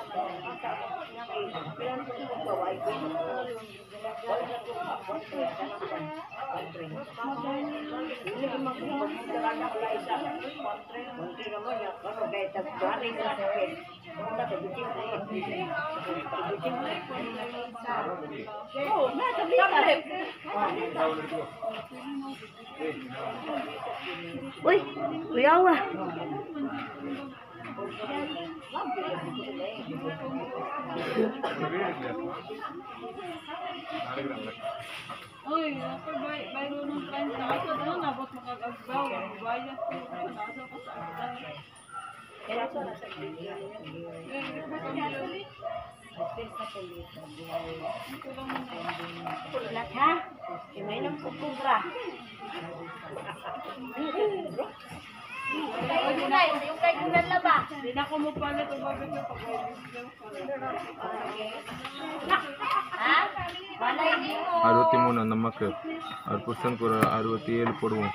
[SPEAKER 3] Uy, kuyawa.
[SPEAKER 5] Uy, ako bay bayro ng friends na ako na nabot makagagbaw. Bayad ko nasa pa sa atin.
[SPEAKER 3] Lahat ha? May nang kukubra. Kayo gulay, yung kayo gulay na ba?
[SPEAKER 5] Hindi na ko mo pala ito bagay ko pag
[SPEAKER 3] Ha? Walay niyo.
[SPEAKER 6] ಅರವತ್ತಿ ಮೂರು ನಮ್ಮಕ್ಕೆ ಆರು ಪರ್ಸೆಂಟ್ ಕೂಡ ಅರವத்தி ಏಳು ಕೊಡುவோம்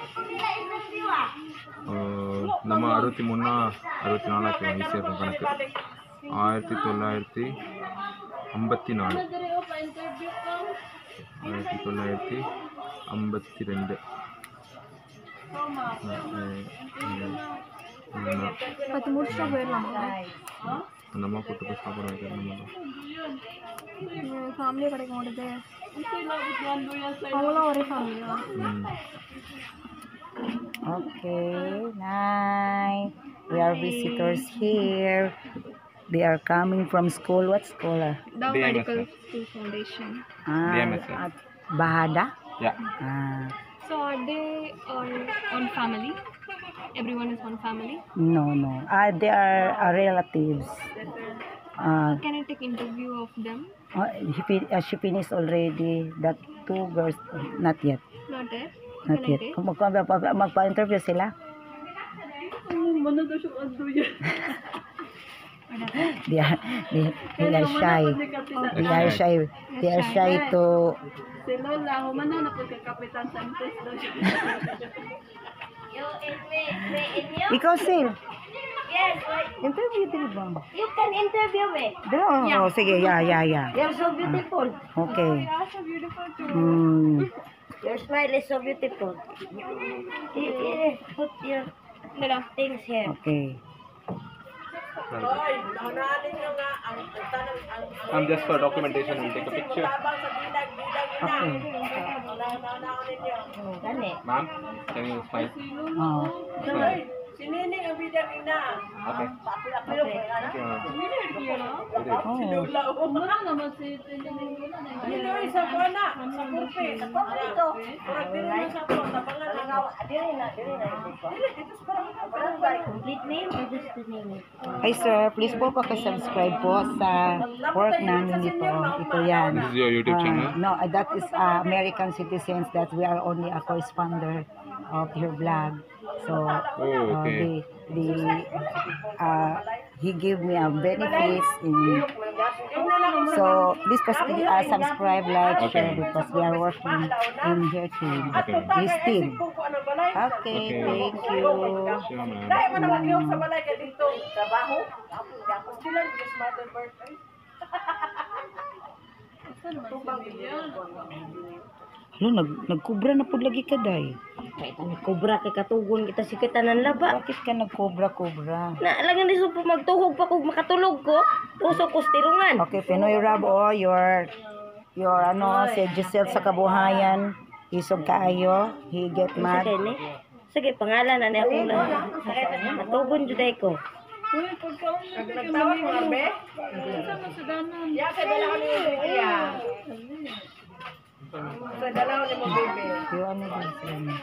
[SPEAKER 6] நம்ம அறுபத்தி மூணா அறுபத்தி நாலாக்கு ஈஸியாக இருக்கும் கணக்கு ஆயிரத்தி தொள்ளாயிரத்தி ஐம்பத்தி நாலு ஆயிரத்தி தொள்ளாயிரத்தி ஐம்பத்தி ரெண்டு
[SPEAKER 4] பத்து முடிச்சுட்டா போயிடலாமா?
[SPEAKER 6] அந்த அம்மா கூட்டு போய் சாப்பிட வைக்கிறேன் நம்ம
[SPEAKER 4] ஃபேமிலியே கிடைக்க மாட்டேது. அவங்களாம் ஒரே ஃபேமிலியா?
[SPEAKER 6] ம்
[SPEAKER 2] Okay, nice. We are visitors here. They are coming from school. What school? ah?
[SPEAKER 4] Dow
[SPEAKER 6] D M S.
[SPEAKER 4] Medical School Foundation.
[SPEAKER 2] Ah,
[SPEAKER 6] D M S, sir.
[SPEAKER 2] at Bahada?
[SPEAKER 6] Yeah
[SPEAKER 2] Ah,
[SPEAKER 4] So are they all one family? Everyone is one family?
[SPEAKER 2] no, no. Ah, they are uh, relatives. Ah,
[SPEAKER 4] Can I take interview of them?
[SPEAKER 2] uh, she, fin- uh, she finished already. That two girls, not yet.
[SPEAKER 4] Not there?
[SPEAKER 2] Not
[SPEAKER 4] Can I
[SPEAKER 2] yet.
[SPEAKER 4] take?
[SPEAKER 2] Kung magpa- magpa- magpa-interview sila. They are, they, they are shy. They are shy. They are shy to.
[SPEAKER 5] Si Lola, humana na po kay Kapitan Santos daw siya.
[SPEAKER 3] You in you?
[SPEAKER 2] Ikaw, Sil.
[SPEAKER 3] Yes, wait.
[SPEAKER 2] Interview din ba?
[SPEAKER 3] You can interview me.
[SPEAKER 2] Dito, oh, sige, yeah, yeah, yeah.
[SPEAKER 3] You're so beautiful.
[SPEAKER 2] Okay.
[SPEAKER 5] Yeah, so beautiful too.
[SPEAKER 2] Hmm.
[SPEAKER 3] Your smile is so beautiful. Eh, eh, Put your things here.
[SPEAKER 2] Okay.
[SPEAKER 5] Hoy, nahunahanin nyo nga ang tanong ang
[SPEAKER 6] I'm just for documentation. We'll take a picture.
[SPEAKER 5] tabang sa bilag-bilag ina.
[SPEAKER 2] Okay.
[SPEAKER 5] Nahunahanin nyo.
[SPEAKER 3] Gani.
[SPEAKER 6] Ma'am, can you smile?
[SPEAKER 2] Oh.
[SPEAKER 5] Hoy, si Nining ang bilang ina.
[SPEAKER 6] Okay.
[SPEAKER 5] Thank you, ma'am.
[SPEAKER 2] Oh.
[SPEAKER 5] Sinula ko. Hindi oy sa kuana, sa kurpe. Sa kurpe ito. Kurang din mo sa to, sa pangalan. Dili na, dili na. Dili, dito sa barangay.
[SPEAKER 3] Complete name or just the name?
[SPEAKER 2] Hi sir, please po pakisubscribe po sa work namin dito. Ito yan.
[SPEAKER 6] This is your YouTube
[SPEAKER 2] Uh,
[SPEAKER 6] channel?
[SPEAKER 2] no, uh, that is uh, American citizens that we are only a corresponder of your blog. So,
[SPEAKER 6] Oh,
[SPEAKER 2] uh,
[SPEAKER 6] okay.
[SPEAKER 2] the, the, uh, he gave me a benefits in, so please possibly uh, subscribe, like, share because we are working in your team, this team. Okay, thank you.
[SPEAKER 6] Sure, ma'am.
[SPEAKER 5] Dahil mo na mag-iog sa balay ka dito. Trabaho? Tapos sila, because mother birthday.
[SPEAKER 2] Ano, nag, nagkubra na po lagi ka, day.
[SPEAKER 3] Kahit ang kubra kay katugon kita si kitanan laba.
[SPEAKER 2] Bakit ka nagkubra-kubra?
[SPEAKER 3] Na lang ni supo magtuhog pa kog makatulog ko. Puso ko stirungan.
[SPEAKER 2] Okay, Pinoy Rab, oh, your, your, ano, si Giselle sa kabuhayan, isog kaayo, he get mad.
[SPEAKER 3] Sige ni. Sige pangalan na niya akong matugon jud ay ko.
[SPEAKER 5] Nagtawag mo, Arbe? Ya, sa dalawa ni mo, Kuya. Sa dalawa ni mo, baby.
[SPEAKER 2] Yung ano din sila niya.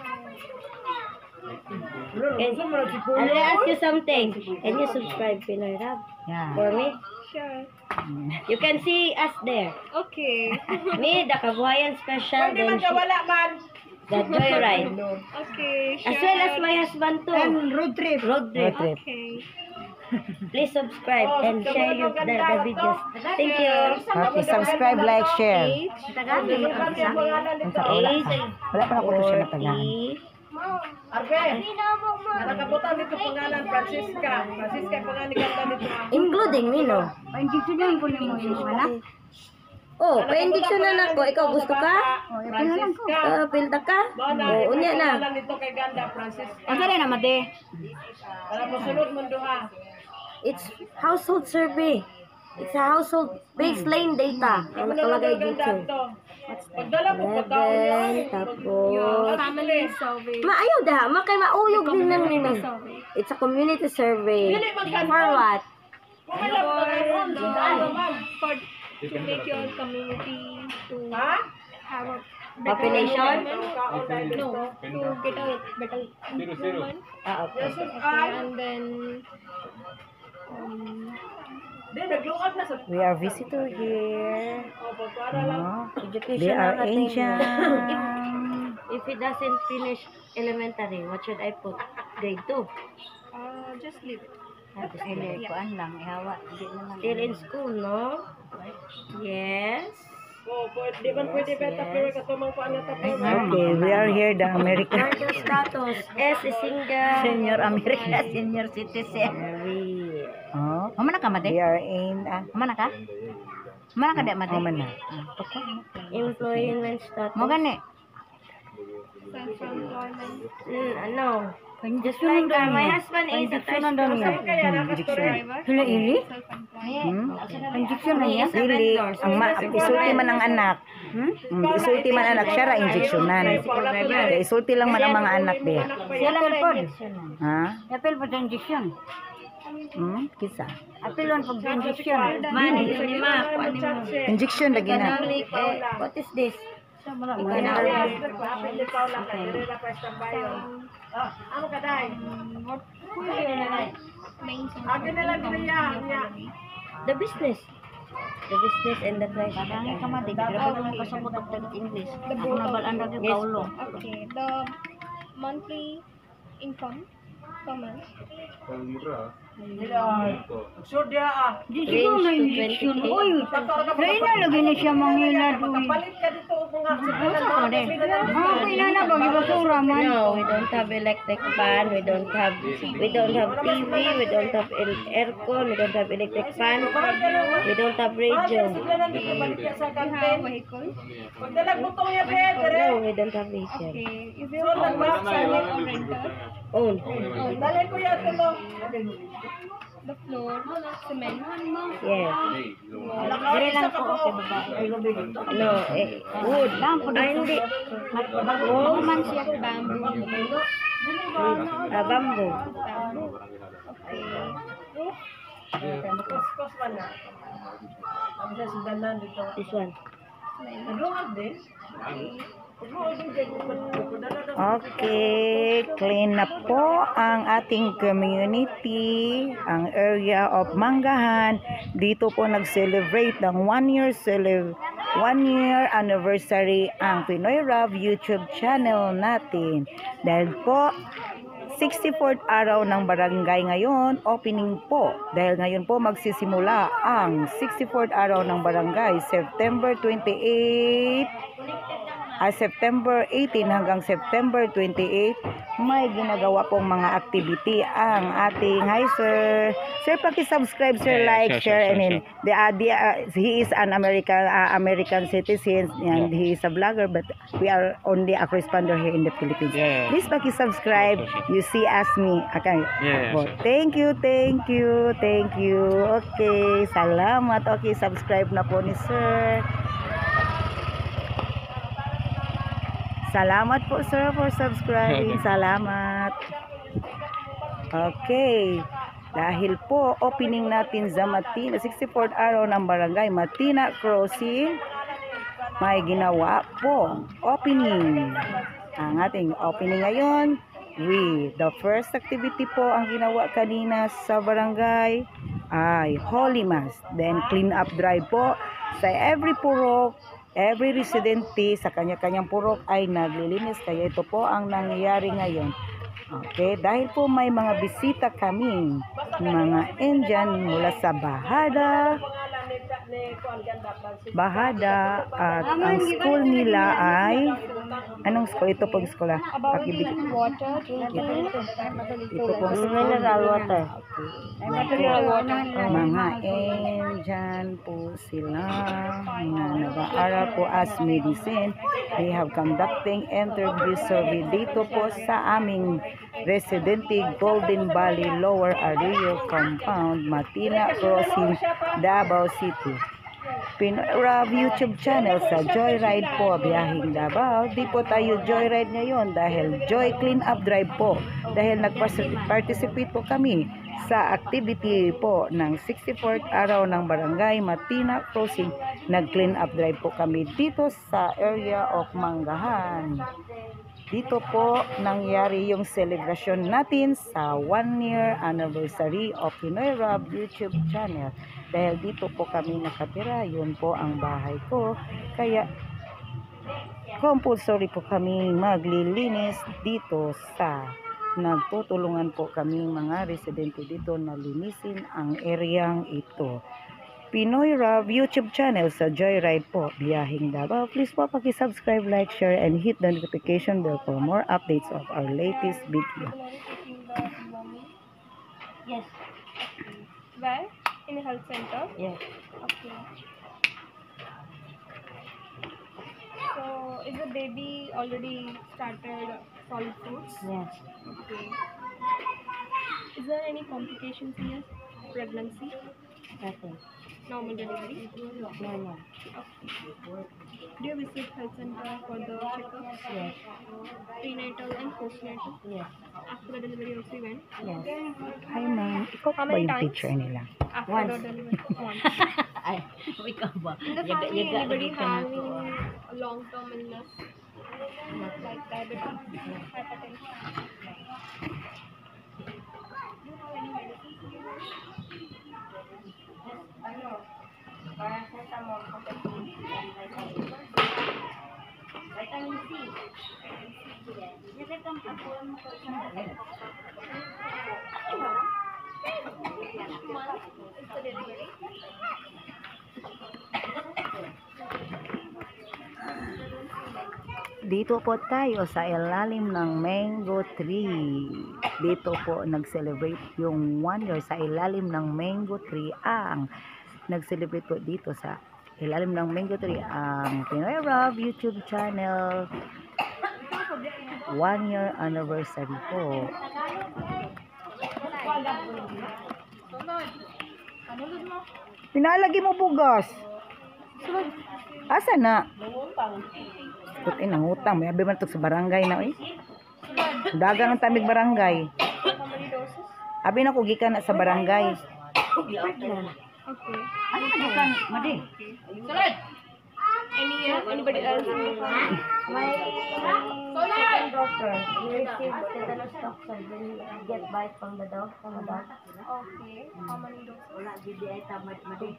[SPEAKER 3] Can I ask you something? Can you subscribe Pinoy Rab
[SPEAKER 2] Yeah.
[SPEAKER 3] for me?
[SPEAKER 4] Sure.
[SPEAKER 3] You can see us there.
[SPEAKER 4] Okay.
[SPEAKER 3] Me, the Kabuhayan Special,
[SPEAKER 5] Pwede man
[SPEAKER 3] then
[SPEAKER 5] ka
[SPEAKER 3] she,
[SPEAKER 5] wala man.
[SPEAKER 3] the Joyride.
[SPEAKER 4] Okay.
[SPEAKER 3] As well as my husband too.
[SPEAKER 2] road trip.
[SPEAKER 3] Road trip.
[SPEAKER 2] Road trip.
[SPEAKER 4] Okay.
[SPEAKER 3] Please subscribe and share your, the, the videos. Thank you.
[SPEAKER 2] Okay, subscribe, like, share.
[SPEAKER 3] Tagalog.
[SPEAKER 5] Ang pangalan
[SPEAKER 2] Ang
[SPEAKER 5] dito.
[SPEAKER 2] sa wala pa. Wala pa na ko siya natagaan.
[SPEAKER 3] E.
[SPEAKER 5] Arbe, nakabutang dito pangalan, Francisca. Francisca, pangalan ni Ganda dito.
[SPEAKER 3] Including me, no?
[SPEAKER 4] Paindiksyonan ko na mo yung anak.
[SPEAKER 3] Oh, pa-injection na ako. Ikaw gusto ka?
[SPEAKER 5] Francisca.
[SPEAKER 3] Uh, pilda ka?
[SPEAKER 5] Bona,
[SPEAKER 3] Oh, unya na.
[SPEAKER 5] pangalan dito kay Ganda, Francisca.
[SPEAKER 2] Ang sana naman, de.
[SPEAKER 5] Para mo sunod mo duha.
[SPEAKER 3] It's household survey. It's a household baseline data. Ang nakalagay dito.
[SPEAKER 5] Pagdala mo pagkaon
[SPEAKER 3] Eleven,
[SPEAKER 5] yun.
[SPEAKER 3] tapos...
[SPEAKER 4] Family survey.
[SPEAKER 3] Maayaw dah. Makay mauyog din ng nino. It's a community survey. For what?
[SPEAKER 4] For to make your community to
[SPEAKER 5] Ha?
[SPEAKER 4] have a
[SPEAKER 3] Population?
[SPEAKER 4] no to get a better
[SPEAKER 6] Zero, zero.
[SPEAKER 3] Ah, okay.
[SPEAKER 4] and then um
[SPEAKER 5] Di, nagluwag na sa...
[SPEAKER 2] We are visitor here.
[SPEAKER 5] O, pagpara lang.
[SPEAKER 2] No?
[SPEAKER 3] Education
[SPEAKER 2] They are
[SPEAKER 3] ang ating-
[SPEAKER 2] Asian.
[SPEAKER 3] If it doesn't finish elementary, what should I put? Grade two.
[SPEAKER 4] uh just leave it.
[SPEAKER 2] Kuan lang, ihawa.
[SPEAKER 3] Still in school, no? Yes.
[SPEAKER 5] O, pwede, di man pwede beta, pero katumang pa na tapos.
[SPEAKER 2] Okay, we are here, the American
[SPEAKER 3] Marital status. S is single.
[SPEAKER 2] Senior America, senior citizen.
[SPEAKER 3] Very.
[SPEAKER 2] Oh, mama na ka, mate? We are in, ah, mama na ka? Mama na ka, de, mate? Mama na.
[SPEAKER 3] Employment status.
[SPEAKER 2] Mo gani?
[SPEAKER 4] Self-employment.
[SPEAKER 3] Mm, ano? Just like uh, my husband is a
[SPEAKER 2] Injection na niya.
[SPEAKER 5] Kaya nakastorya.
[SPEAKER 2] Hila, ili?
[SPEAKER 4] Self-employment.
[SPEAKER 2] Hmm? Injection na
[SPEAKER 3] He
[SPEAKER 2] niya?
[SPEAKER 3] is a
[SPEAKER 2] Ili.
[SPEAKER 3] vendor.
[SPEAKER 2] Ang ma isulti man ang anak. Hmm? Mm, isulti man anak, siya ra injeksyonan. Kaya isulti lang man ang mga anak diya.
[SPEAKER 3] Siya lang po.
[SPEAKER 2] Ha?
[SPEAKER 9] Apel po ang injection.
[SPEAKER 2] Hmm? Kisa?
[SPEAKER 9] Apelon pag injection.
[SPEAKER 3] Man, ito ni Ma. Kuan ni mo.
[SPEAKER 2] Injection lagi na.
[SPEAKER 3] Economic, eh, what is this?
[SPEAKER 5] Pwede Paula ka, dire na pa istambayo. Ah, ano ka dai? Agin na lang niya, niya.
[SPEAKER 3] The business. The business and the treasure.
[SPEAKER 9] Kadangin ka mati, pero ko lang kasabot og tag English. Ako na balaan ra gyud kaulo.
[SPEAKER 4] Okay, the monthly income per month.
[SPEAKER 5] Sure dia ah.
[SPEAKER 9] Di siguro na injection. Uy, dahil na lagi na siya mangilad. Uy.
[SPEAKER 5] Palit ka dito mga
[SPEAKER 9] Ano ka rin? Ah, pinana ba? Ibasura man.
[SPEAKER 4] No, we don't have electric fan, we don't have we don't have T V, we don't have el- aircon, we don't have electric fan, we don't have radio.
[SPEAKER 5] Sila nang balik ka sa kantin. Pag dalag butong niya pe, dire.
[SPEAKER 4] No, we don't have radio.
[SPEAKER 5] So nagmap sa ni
[SPEAKER 4] Own.
[SPEAKER 5] Dali ko ya to.
[SPEAKER 3] The floor, cement.
[SPEAKER 4] Yes.
[SPEAKER 5] Dire lang po sa
[SPEAKER 4] No, eh, wood. Ah, hindi.
[SPEAKER 3] Man siya bamboo.
[SPEAKER 4] Ah, bamboo.
[SPEAKER 5] Kuskus man na. Ang sa sudanan dito.
[SPEAKER 4] This one.
[SPEAKER 5] Nagluwag din.
[SPEAKER 2] Okay, clean na po ang ating community, ang area of Manggahan. Dito po nag-celebrate ng one year cele one year anniversary ang Pinoy Rab YouTube channel natin. Dahil po sixty-fourth araw ng barangay ngayon, opening po. Dahil ngayon po magsisimula ang sixty-fourth araw ng barangay, September twenty-eighth. Ah, September eighteen hanggang September twenty-eight, may ginagawa pong mga activity ang ating, hi sir. Sir, paki-subscribe, sir,
[SPEAKER 6] Yeah,
[SPEAKER 2] like,
[SPEAKER 6] sure,
[SPEAKER 2] share,
[SPEAKER 6] sure,
[SPEAKER 2] and then
[SPEAKER 6] sure,
[SPEAKER 2] the, uh, the, uh, he is an American uh, American citizen and he is a vlogger, but we are only a corresponder here in the Philippines.
[SPEAKER 6] Yeah, yeah.
[SPEAKER 2] Please paki-subscribe.
[SPEAKER 6] Sure, sure.
[SPEAKER 2] You see as me. Okay.
[SPEAKER 6] Yeah, yeah,
[SPEAKER 2] Oh,
[SPEAKER 6] sure.
[SPEAKER 2] thank you, thank you, thank you. Okay, salamat. Okay, subscribe na po ni sir. Salamat po sir for subscribing. Salamat. Okay. Dahil po opening natin sa Matina, sixty-fourth araw ng barangay Matina Crossing, may ginawa po opening. Ang ating opening ngayon, we, the first activity po ang ginawa kanina sa barangay ay Holy Mass. Then clean up drive po sa every purok. Every residente sa kanya-kanyang purok ay naglilinis, kaya ito po ang nangyayari ngayon. Okay, dahil po may mga bisita kami, mga Indian mula sa Bahada, Bahada, at ang school nila ay, anong school? Ito pong school ah.
[SPEAKER 3] About
[SPEAKER 2] Pakibig-
[SPEAKER 3] the water, drink it.
[SPEAKER 2] Ito pong school.
[SPEAKER 4] Mineral water.
[SPEAKER 3] Mineral water.
[SPEAKER 2] Mga Indian po sila na nag-aaral po as medicine. We have conducting interview survey dito po sa aming residente Golden Valley Lower Arroyo Compound, Matina Crossing, Davao City. Pinoy Rab YouTube channel sa Joyride po, Biyahing Davao. Di po tayo Joyride ngayon dahil Joy Clean Up Drive po. Dahil nag-participate po kami sa activity po ng sixty-fourth araw ng barangay Matina Crossing. Nag-clean up drive po kami dito sa area of Manggahan. Dito po nangyari yung celebration natin sa one year anniversary of Pinoy Rab YouTube channel. Dahil dito po kami nakatira, yun po ang bahay ko. Kaya compulsory po kami maglilinis dito sa nagtutulungan po kami mga residente dito na linisin ang areang ito. Pinoy Rab YouTube channel sa Joyride po, Biyahing Davao. Please po paki-subscribe, like, share, and hit the notification bell for more updates of our latest video.
[SPEAKER 3] Yes. Where? In a health center?
[SPEAKER 4] Yes.
[SPEAKER 3] Okay. So, is the baby already started solid foods?
[SPEAKER 4] Yes.
[SPEAKER 3] Okay. Is there any complications in your pregnancy?
[SPEAKER 4] Nothing.
[SPEAKER 3] Normal delivery?
[SPEAKER 4] Normal.
[SPEAKER 3] Do you visit health center for the checkups?
[SPEAKER 4] Yes.
[SPEAKER 3] Prenatal and postnatal?
[SPEAKER 4] Yes.
[SPEAKER 3] After the delivery also you went?
[SPEAKER 4] Yes.
[SPEAKER 2] Hi ma'am, ikaw
[SPEAKER 3] How
[SPEAKER 2] ba
[SPEAKER 3] many
[SPEAKER 2] yung
[SPEAKER 3] times?
[SPEAKER 2] teacher nila?
[SPEAKER 3] After
[SPEAKER 4] Once.
[SPEAKER 3] the delivery? Once.
[SPEAKER 4] Ay, ikaw ba?
[SPEAKER 3] In the
[SPEAKER 4] Yaga-
[SPEAKER 3] family,
[SPEAKER 4] yaga-
[SPEAKER 3] anybody
[SPEAKER 4] yaga ka na
[SPEAKER 3] having
[SPEAKER 4] to.
[SPEAKER 3] a long-term illness like diabetes, hypertension? Do you have any medicines to use?
[SPEAKER 9] Vitamin C. Jadi kan aku mau ke sana.
[SPEAKER 2] Dito po tayo sa ilalim ng mango tree. Dito po nag-celebrate yung one year sa ilalim ng mango tree. Ang nag-celebrate po dito sa ilalim ng mango tree ang Pinoy Rob YouTube channel. One year anniversary po. Pinalagi mo bugas. Asa na? Kutin ang utang, may abi man to sa barangay na eh. Dagan ang tamig barangay. Abi na ko gikan na sa barangay.
[SPEAKER 3] Okay.
[SPEAKER 2] Ano na gikan, Madi?
[SPEAKER 3] Sunod! Any, uh, anybody else?
[SPEAKER 9] My second doctor, he received tetanus toxin when he get bite from the dog, from the dog.
[SPEAKER 3] Okay. How many doses?
[SPEAKER 9] Wala, gidi ay tamad madi.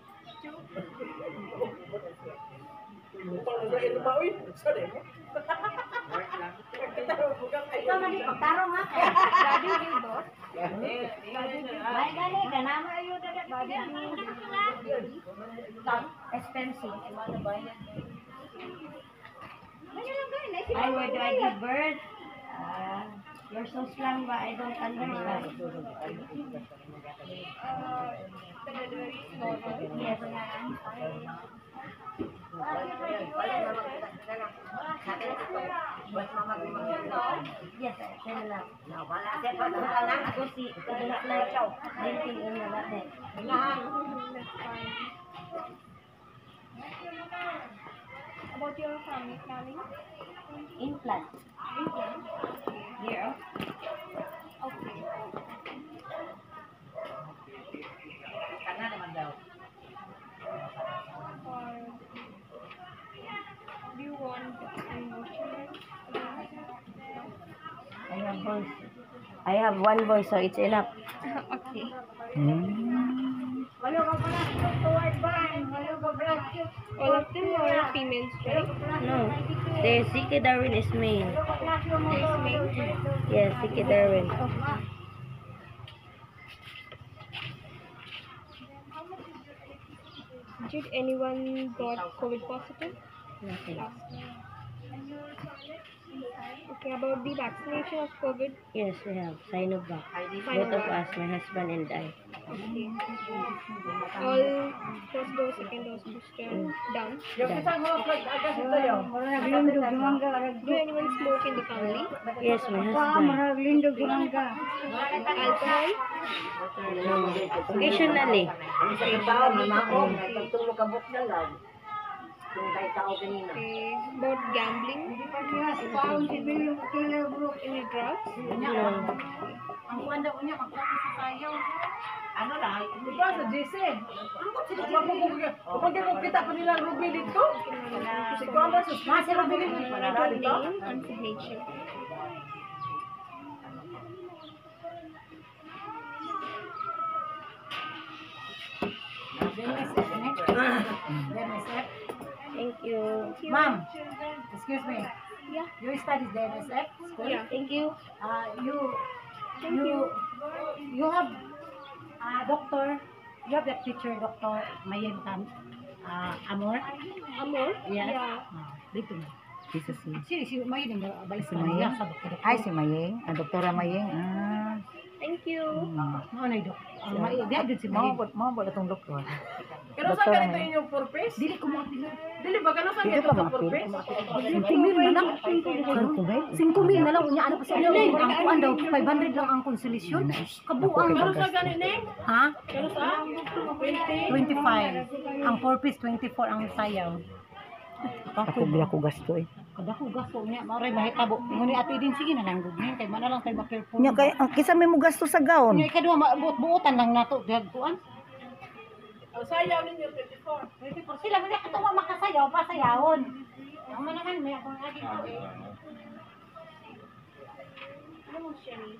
[SPEAKER 9] Ikaw madi, pagtarong ha kaya.
[SPEAKER 3] Daddy, you both?
[SPEAKER 9] May gani, ganama ayo dagat. Expensive. Ay, where do I give birth? Ah, you're so slang ba? I don't understand. Yes, yes, saya lang. Wala siya pa sa lang ako si kadala na ikaw. Drinking in na natin.
[SPEAKER 3] About your family planning?
[SPEAKER 9] Implant.
[SPEAKER 3] Implant?
[SPEAKER 9] Here.
[SPEAKER 3] Okay.
[SPEAKER 9] Kana naman daw.
[SPEAKER 3] Or do you want emotional?
[SPEAKER 9] I have voice. I have one voice, so it's enough.
[SPEAKER 3] Okay.
[SPEAKER 9] Walo ka pala toward ban. Walo ka pala.
[SPEAKER 3] All of them are females, right?
[SPEAKER 9] No. The C K Darwin is male.
[SPEAKER 3] Is male?
[SPEAKER 9] Yes, C K Darwin.
[SPEAKER 3] Did anyone got COVID positive?
[SPEAKER 9] Nothing.
[SPEAKER 3] Last time. Okay, about the vaccination of COVID.
[SPEAKER 9] Yes, we have. Sinovac. Both of us, my husband and I.
[SPEAKER 3] Okay. All first dose, second dose booster done. Do anyone smoke in the family?
[SPEAKER 9] Yes, my husband.
[SPEAKER 3] Alcohol?
[SPEAKER 9] No. Occasionally.
[SPEAKER 3] Okay. About gambling? Any drugs?
[SPEAKER 9] No.
[SPEAKER 5] Ano lang? Di ba sa J C? Kapag kita pa nilang Ruby dito? Si Kwamba sa Smash Ruby dito.
[SPEAKER 3] Your name and signature.
[SPEAKER 9] Thank you.
[SPEAKER 4] Ma'am, excuse me.
[SPEAKER 3] Yeah.
[SPEAKER 4] You studied the N S F school?
[SPEAKER 3] Yeah.
[SPEAKER 9] Thank you.
[SPEAKER 4] Uh, you,
[SPEAKER 3] Thank
[SPEAKER 4] you,
[SPEAKER 3] you.
[SPEAKER 4] you have uh, doctor, you have that teacher, Doctor Mayeng Tan, uh, Amor?
[SPEAKER 3] Amor?
[SPEAKER 4] Yes.
[SPEAKER 3] Yeah.
[SPEAKER 4] Uh, dito na.
[SPEAKER 2] Isa si
[SPEAKER 4] Si, si Mayeng, balik
[SPEAKER 2] Si
[SPEAKER 4] sa
[SPEAKER 2] Mayeng?
[SPEAKER 4] niya sa doktor.
[SPEAKER 2] Ay, si Mayeng. Ah, Doktora Mayeng. Ah.
[SPEAKER 3] Thank you.
[SPEAKER 4] Ano na yung doktor? Uh, Mayeng, di agad si
[SPEAKER 2] Mao
[SPEAKER 4] Mayeng.
[SPEAKER 2] po, mao po itong doktor.
[SPEAKER 5] Pero sa ganito yung purpose?
[SPEAKER 4] Dili ko mo apila.
[SPEAKER 5] Dili ba ganun sa
[SPEAKER 2] Dito
[SPEAKER 5] ganito
[SPEAKER 2] pa
[SPEAKER 5] sa
[SPEAKER 2] maapil.
[SPEAKER 5] purpose?
[SPEAKER 4] Cinco mil na lang.
[SPEAKER 2] Cinco ba?
[SPEAKER 4] Cinco mil na lang. Unya, ano pa sa inyo? Ang kuan daw, five hundred lang ang konsolisyon. Kabuang.
[SPEAKER 5] Pero sa ganito eh?
[SPEAKER 4] Ha?
[SPEAKER 5] Pero sa? twenty?
[SPEAKER 4] twenty-five. Ang purpose, twenty-four ang sayaw.
[SPEAKER 2] Ako biya ko gasto eh.
[SPEAKER 4] Kada ko gasto niya, maray mahitabo. Nguni ati din sige na lang gugnin kay mana lang tay ma-careful.
[SPEAKER 2] Nya kay ang kisa may mo gasto sa gaon.
[SPEAKER 4] Nya kadua mabuot-buotan lang nato diag kuan.
[SPEAKER 5] Ang sayaw ninyo twenty-four.
[SPEAKER 4] twenty-four sila man katuwa makasayaw pa sayawon. Ang man naman may akong agi ko.
[SPEAKER 3] Ano mo siya ni?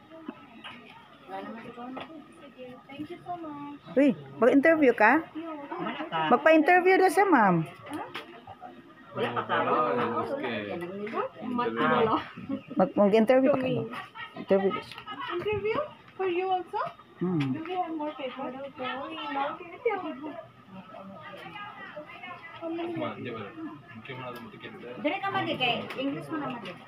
[SPEAKER 3] Thank you so much.
[SPEAKER 2] Uy, mag-interview ka? Magpa-interview daw sa ma'am.
[SPEAKER 3] Matulala.
[SPEAKER 2] Mag mag-interview ka ba? Interview.
[SPEAKER 3] Interview? For you also?
[SPEAKER 2] Hmm.
[SPEAKER 5] Do we have more paper?
[SPEAKER 6] Come on, give it. Give me another ticket there.
[SPEAKER 3] Dili ka man di kay English mo naman di.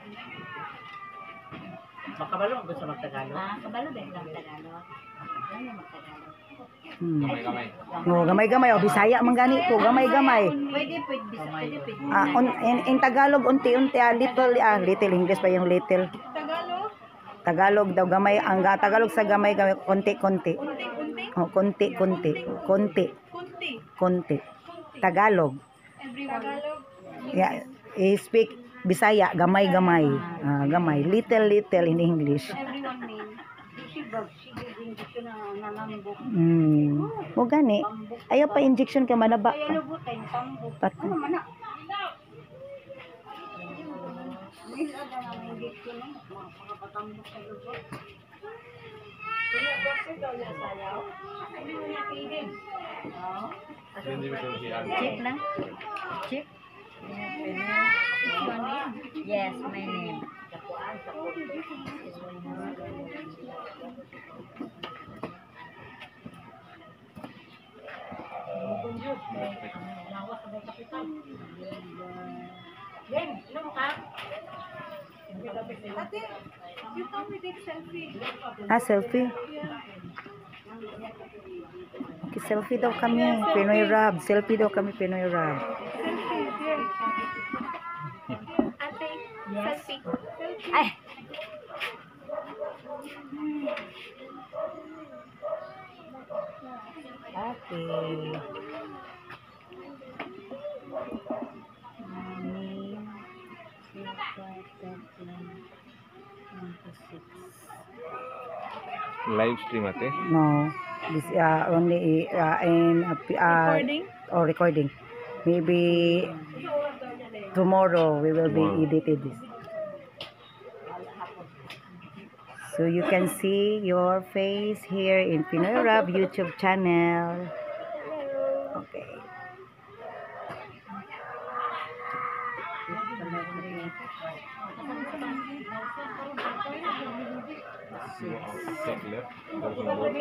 [SPEAKER 7] Makabalo ang gusto magtagalog.
[SPEAKER 3] Ah, kabalo ba lang Tagalog? Ano magtagalog?
[SPEAKER 2] Hmm.
[SPEAKER 6] Kamay-kamay.
[SPEAKER 2] No, gamay-gamay o Bisaya man gani ko, gamay-gamay.
[SPEAKER 3] Pwede pwede bisa pwede pwede.
[SPEAKER 2] Ah, on, in, in Tagalog unti-unti ah, little ah, little English pa yung little.
[SPEAKER 5] Tagalog?
[SPEAKER 2] Tagalog daw gamay ang ga- Tagalog sa gamay gamay konti-konti.
[SPEAKER 5] Kunti-kunti?
[SPEAKER 2] Oh, konti-konti. Konti,
[SPEAKER 5] Kunti.
[SPEAKER 2] konti. Tagalog.
[SPEAKER 5] Everyone. Tagalog.
[SPEAKER 2] Yeah, I speak Bisaya, gamay-gamay. Ah, gamay, little little in English.
[SPEAKER 5] Everyone name.
[SPEAKER 3] Sibag, sige dito na nanambok.
[SPEAKER 2] Hmm. Mo gani. Ayaw pa injection ka manaba.
[SPEAKER 3] Kaya lubutay na tambok.
[SPEAKER 2] Pat.
[SPEAKER 3] Ano man na? May ada na may dito na makapatambok sa lubot.
[SPEAKER 6] Hindi mo ito siya.
[SPEAKER 3] Check lang. Check. Your name? Yes, my name. Len, inom ka?
[SPEAKER 5] Ate, you come with take selfie.
[SPEAKER 2] Ah, selfie. Okay, selfie daw kami. Pinoy Rab. Selfie daw kami, Pinoy Rab.
[SPEAKER 5] Selfie, here. Ate, selfie.
[SPEAKER 3] Ay!
[SPEAKER 2] Okay.
[SPEAKER 6] Live stream ate.
[SPEAKER 2] No. This uh, only uh, in uh, p- uh,
[SPEAKER 5] Recording?
[SPEAKER 2] or recording. Maybe tomorrow we will be
[SPEAKER 6] Tomorrow.
[SPEAKER 2] edited this. So you can see your face here in Pinoy Rab YouTube channel. Okay.
[SPEAKER 6] You go out, take left. There's a more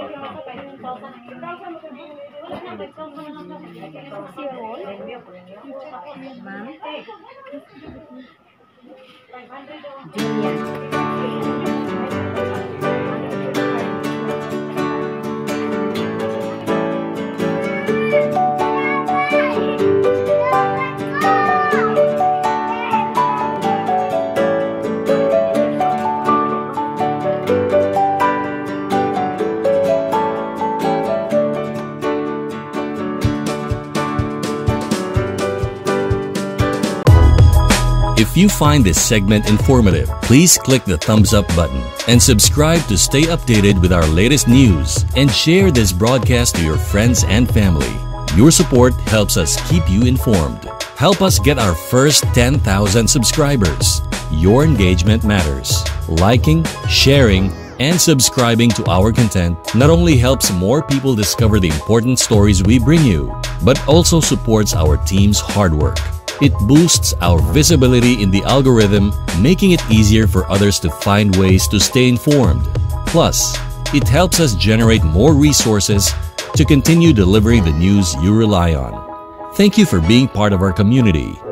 [SPEAKER 1] If you find this segment informative, please click the thumbs up button and subscribe to stay updated with our latest news, and share this broadcast to your friends and family. Your support helps us keep you informed. Help us get our first ten thousand subscribers. Your engagement matters. Liking, sharing, and subscribing to our content not only helps more people discover the important stories we bring you, but also supports our team's hard work. It boosts our visibility in the algorithm, making it easier for others to find ways to stay informed. Plus, it helps us generate more resources to continue delivering the news you rely on. Thank you for being part of our community.